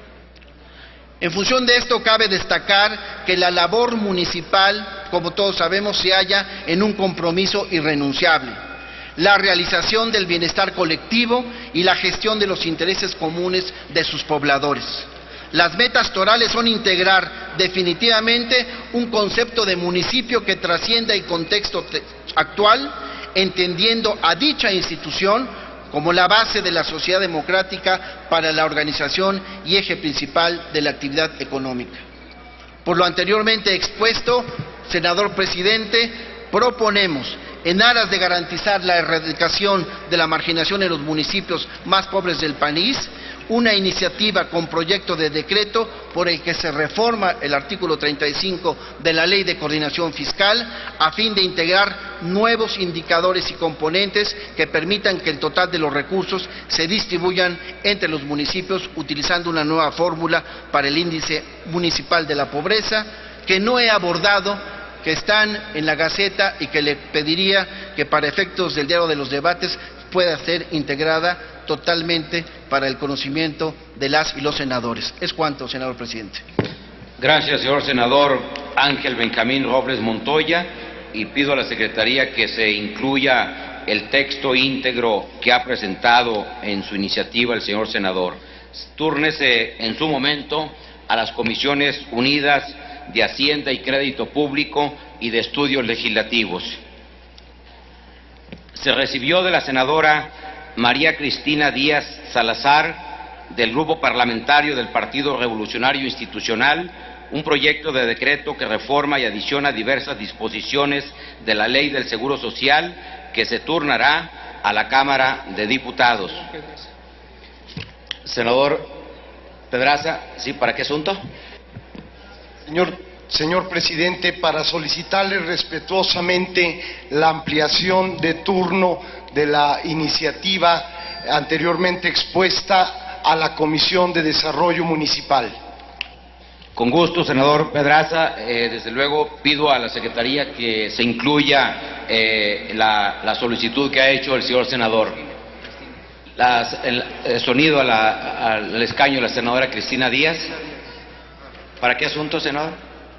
Speaker 7: En función de esto, cabe destacar que la labor municipal, como todos sabemos, se halla en un compromiso irrenunciable: la realización del bienestar colectivo y la gestión de los intereses comunes de sus pobladores. Las metas torales son integrar definitivamente un concepto de municipio que trascienda el contexto actual, entendiendo a dicha institución como la base de la sociedad democrática para la organización y eje principal de la actividad económica. Por lo anteriormente expuesto, senador presidente, proponemos, en aras de garantizar la erradicación de la marginación en los municipios más pobres del país, una iniciativa con proyecto de decreto por el que se reforma el artículo treinta y cinco de la Ley de Coordinación Fiscal a fin de integrar nuevos indicadores y componentes que permitan que el total de los recursos se distribuyan entre los municipios utilizando una nueva fórmula para el índice municipal de la pobreza, que no he abordado, que están en la Gaceta y que le pediría que para efectos del diario de los debates pueda ser integrada totalmente para el conocimiento de las y los senadores. Es cuanto, senador presidente.
Speaker 4: Gracias, señor senador Ángel Benjamín Robles Montoya, y pido a la Secretaría que se incluya el texto íntegro que ha presentado en su iniciativa el señor senador. Túrnese en su momento a las Comisiones Unidas de Hacienda y Crédito Público y de Estudios Legislativos. Se recibió de la senadora María Cristina Díaz Salazar, del Grupo Parlamentario del Partido Revolucionario Institucional, un proyecto de decreto que reforma y adiciona diversas disposiciones de la Ley del Seguro Social, que se turnará a la Cámara de Diputados. Senador Pedraza, ¿sí? ¿Para qué asunto?
Speaker 8: Señor, señor presidente, para solicitarle respetuosamente la ampliación de turno de la iniciativa anteriormente expuesta a la Comisión de Desarrollo Municipal.
Speaker 4: Con gusto, senador Pedraza. Eh, desde luego pido a la Secretaría que se incluya eh, la, la solicitud que ha hecho el señor senador. Las, el, el sonido a la, al escaño de la senadora Cristina Díaz. ¿Para qué asunto, senador?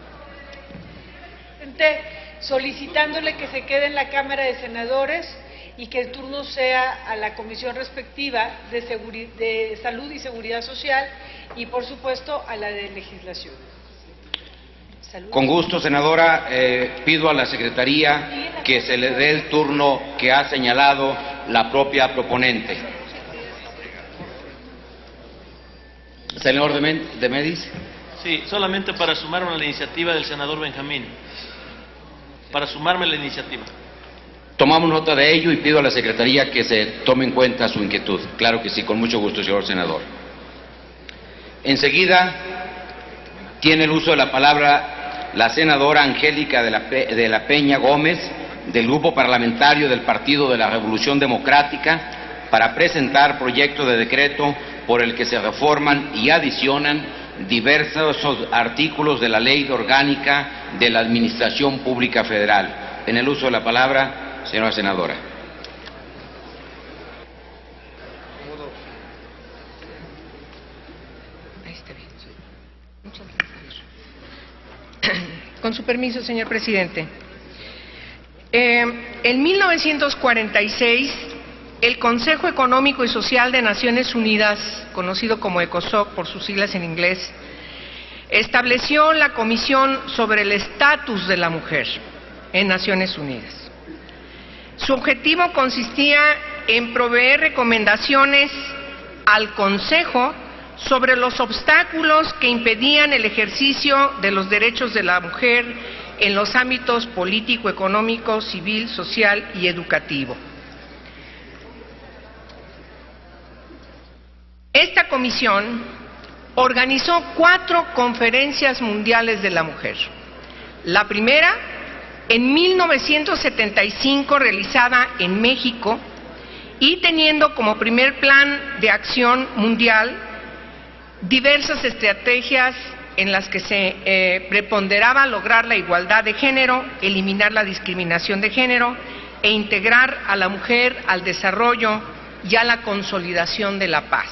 Speaker 9: Solicitándole que se quede en la Cámara de Senadores y que el turno sea a la comisión respectiva de, de Salud y Seguridad Social y, por supuesto, a la de Legislación. Salud.
Speaker 4: Con gusto, senadora. Eh, pido a la Secretaría que se le dé el turno que ha señalado la propia proponente. Senador de Medis.
Speaker 10: Sí, solamente para sumarme a la iniciativa del senador Benjamín. Para sumarme a la iniciativa.
Speaker 4: Tomamos nota de ello y pido a la Secretaría que se tome en cuenta su inquietud. Claro que sí, con mucho gusto, señor senador. Enseguida tiene el uso de la palabra la senadora Angélica de la, Pe de la Peña Gómez, del Grupo Parlamentario del Partido de la Revolución Democrática, para presentar proyecto de decreto por el que se reforman y adicionan diversos artículos de la Ley Orgánica de la Administración Pública Federal. En el uso de la palabra, señora senadora.
Speaker 11: Con su permiso, señor presidente. Eh, en mil novecientos cuarenta y seis, el Consejo Económico y Social de Naciones Unidas, conocido como ECOSOC por sus siglas en inglés, estableció la Comisión sobre el Estatus de la Mujer en Naciones Unidas. Su objetivo consistía en proveer recomendaciones al Consejo sobre los obstáculos que impedían el ejercicio de los derechos de la mujer en los ámbitos político, económico, civil, social y educativo. Esta comisión organizó cuatro conferencias mundiales de la mujer. La primera, en mil novecientos setenta y cinco, realizada en México, y teniendo como primer plan de acción mundial diversas estrategias en las que se eh, preponderaba lograr la igualdad de género, eliminar la discriminación de género e integrar a la mujer al desarrollo y a la consolidación de la paz.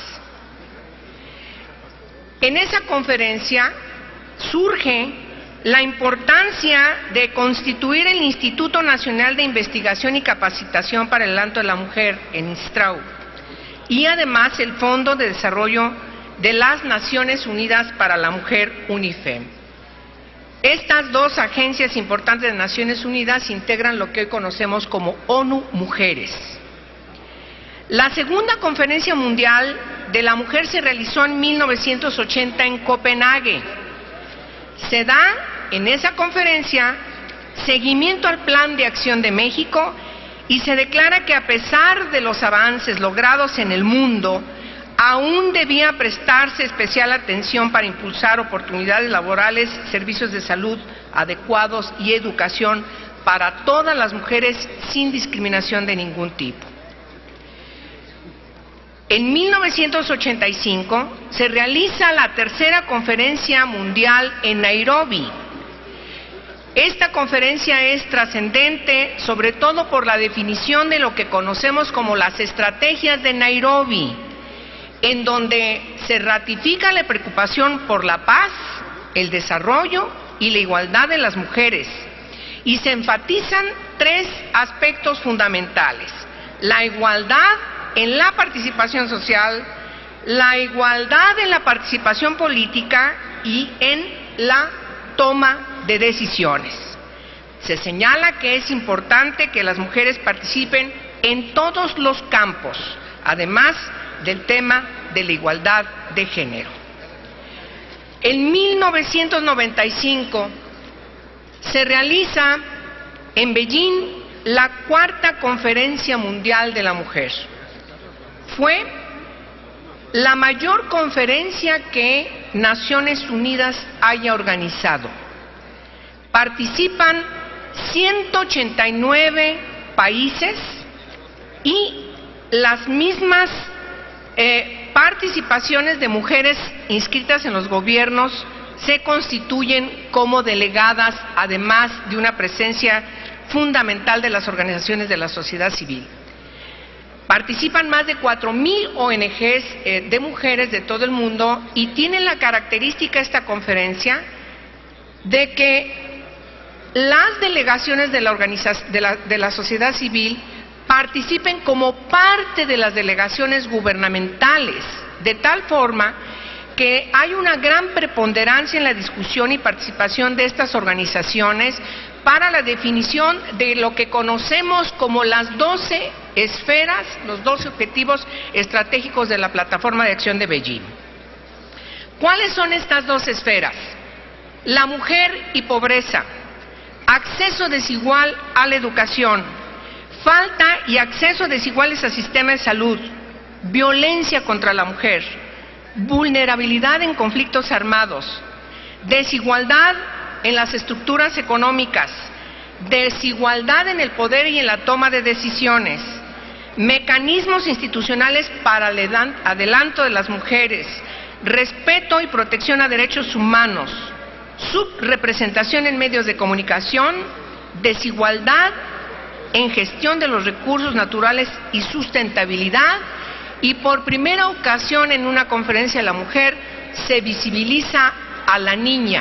Speaker 11: En esa conferencia surge la importancia de constituir el Instituto Nacional de Investigación y Capacitación para el Adelanto de la Mujer, en INSTRAU, y además el Fondo de Desarrollo de las Naciones Unidas para la Mujer, UNIFEM. Estas dos agencias importantes de Naciones Unidas integran lo que hoy conocemos como ONU Mujeres. La segunda conferencia mundial de la mujer se realizó en mil novecientos ochenta en Copenhague. Se da en esa conferencia seguimiento al Plan de Acción de México y se declara que a pesar de los avances logrados en el mundo, aún debía prestarse especial atención para impulsar oportunidades laborales, servicios de salud adecuados y educación para todas las mujeres sin discriminación de ningún tipo. En mil novecientos ochenta y cinco se realiza la tercera conferencia mundial en Nairobi. Esta conferencia es trascendente sobre todo por la definición de lo que conocemos como las estrategias de Nairobi, en donde se ratifica la preocupación por la paz, el desarrollo y la igualdad de las mujeres, y se enfatizan tres aspectos fundamentales: la igualdad en la participación social, la igualdad en la participación política y en la toma de decisiones. Se señala que es importante que las mujeres participen en todos los campos, además del tema de la igualdad de género. En mil novecientos noventa y cinco se realiza en Beijing la cuarta Conferencia Mundial de la Mujer. Fue la mayor conferencia que Naciones Unidas haya organizado. Participan ciento ochenta y nueve países y las mismas eh, participaciones de mujeres inscritas en los gobiernos se constituyen como delegadas, además de una presencia fundamental de las organizaciones de la sociedad civil. Participan más de cuatro mil O N Ges eh, de mujeres de todo el mundo y tienen la característica esta conferencia de que las delegaciones de la, organización, de la, de la sociedad civil participen como parte de las delegaciones gubernamentales, de tal forma que hay una gran preponderancia en la discusión y participación de estas organizaciones para la definición de lo que conocemos como las doce esferas, los doce objetivos estratégicos de la Plataforma de Acción de Beijing. ¿Cuáles son estas dos esferas? La mujer y pobreza, acceso desigual a la educación, falta y acceso desiguales al sistema de salud, violencia contra la mujer, vulnerabilidad en conflictos armados, desigualdad en las estructuras económicas, desigualdad en el poder y en la toma de decisiones, mecanismos institucionales para el adelanto de las mujeres, respeto y protección a derechos humanos, subrepresentación en medios de comunicación, desigualdad en gestión de los recursos naturales y sustentabilidad, y por primera ocasión en una conferencia de la mujer se visibiliza a la niña.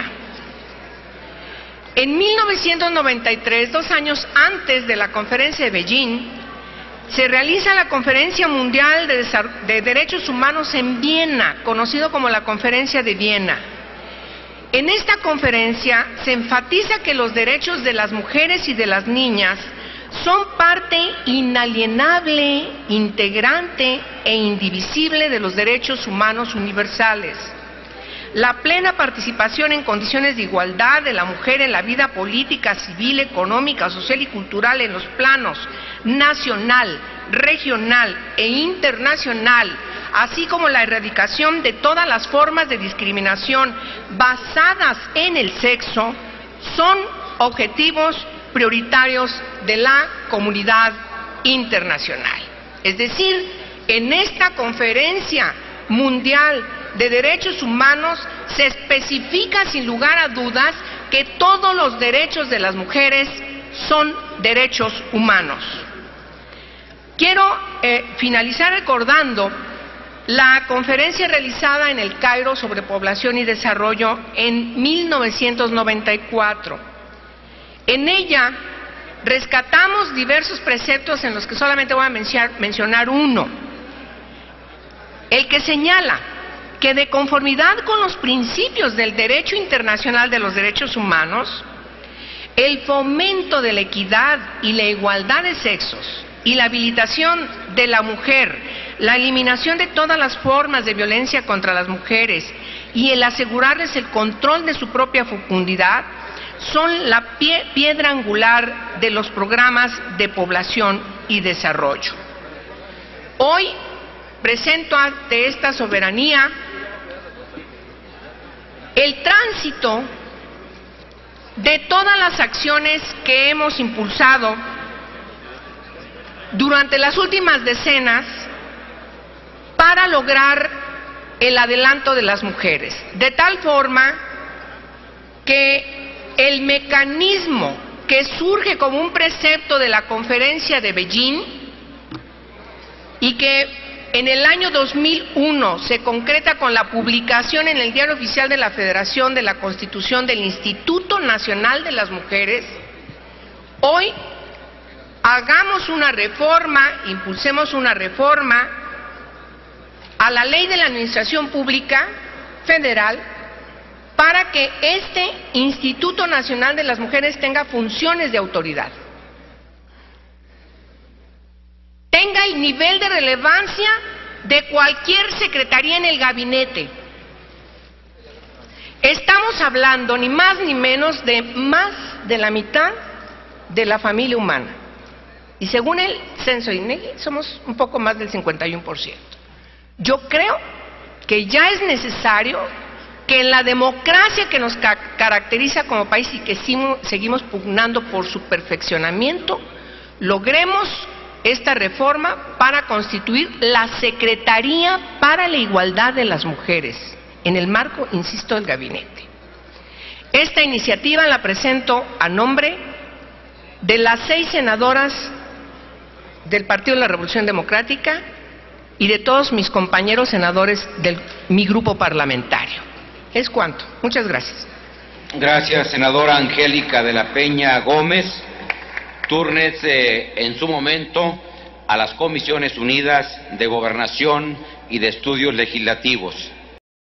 Speaker 11: En mil novecientos noventa y tres, dos años antes de la conferencia de Beijing, se realiza la Conferencia Mundial de, de Derechos Humanos en Viena, conocido como la Conferencia de Viena. En esta conferencia se enfatiza que los derechos de las mujeres y de las niñas son parte inalienable, integrante e indivisible de los derechos humanos universales. La plena participación en condiciones de igualdad de la mujer en la vida política, civil, económica, social y cultural en los planos nacional, regional e internacional, así como la erradicación de todas las formas de discriminación basadas en el sexo, son objetivos prioritarios de la comunidad internacional. Es decir, en esta Conferencia Mundial de Derechos Humanos se especifica sin lugar a dudas que todos los derechos de las mujeres son derechos humanos. Quiero eh, finalizar recordando la conferencia realizada en el Cairo sobre población y desarrollo en mil novecientos noventa y cuatro. En ella rescatamos diversos preceptos en los que solamente voy a mencionar, mencionar uno, el que señala que de conformidad con los principios del derecho internacional de los derechos humanos, el fomento de la equidad y la igualdad de sexos y la habilitación de la mujer, la eliminación de todas las formas de violencia contra las mujeres y el asegurarles el control de su propia fecundidad son la pie, piedra angular de los programas de población y desarrollo. Hoy presento ante esta soberanía el tránsito de todas las acciones que hemos impulsado durante las últimas decenas para lograr el adelanto de las mujeres, de tal forma que el mecanismo que surge como un precepto de la Conferencia de Beijing y que en el año dos mil uno se concreta con la publicación en el Diario Oficial de la Federación de la Constitución del Instituto Nacional de las Mujeres, hoy hagamos una reforma, impulsemos una reforma a la Ley de la Administración Pública Federal para que este Instituto Nacional de las Mujeres tenga funciones de autoridad, tenga el nivel de relevancia de cualquier secretaría en el gabinete. Estamos hablando ni más ni menos de más de la mitad de la familia humana. Y según el censo de INEGI somos un poco más del cincuenta y uno por ciento. Yo creo que ya es necesario que en la democracia que nos ca caracteriza como país y que seguimos pugnando por su perfeccionamiento, logremos esta reforma para constituir la Secretaría para la Igualdad de las Mujeres, en el marco, insisto, del gabinete. Esta iniciativa la presento a nombre de las seis senadoras del Partido de la Revolución Democrática y de todos mis compañeros senadores de mi grupo parlamentario. Es cuanto. Muchas gracias.
Speaker 4: Gracias, senadora Angélica de la Peña Gómez. Túrnese en su momento a las Comisiones Unidas de Gobernación y de Estudios Legislativos.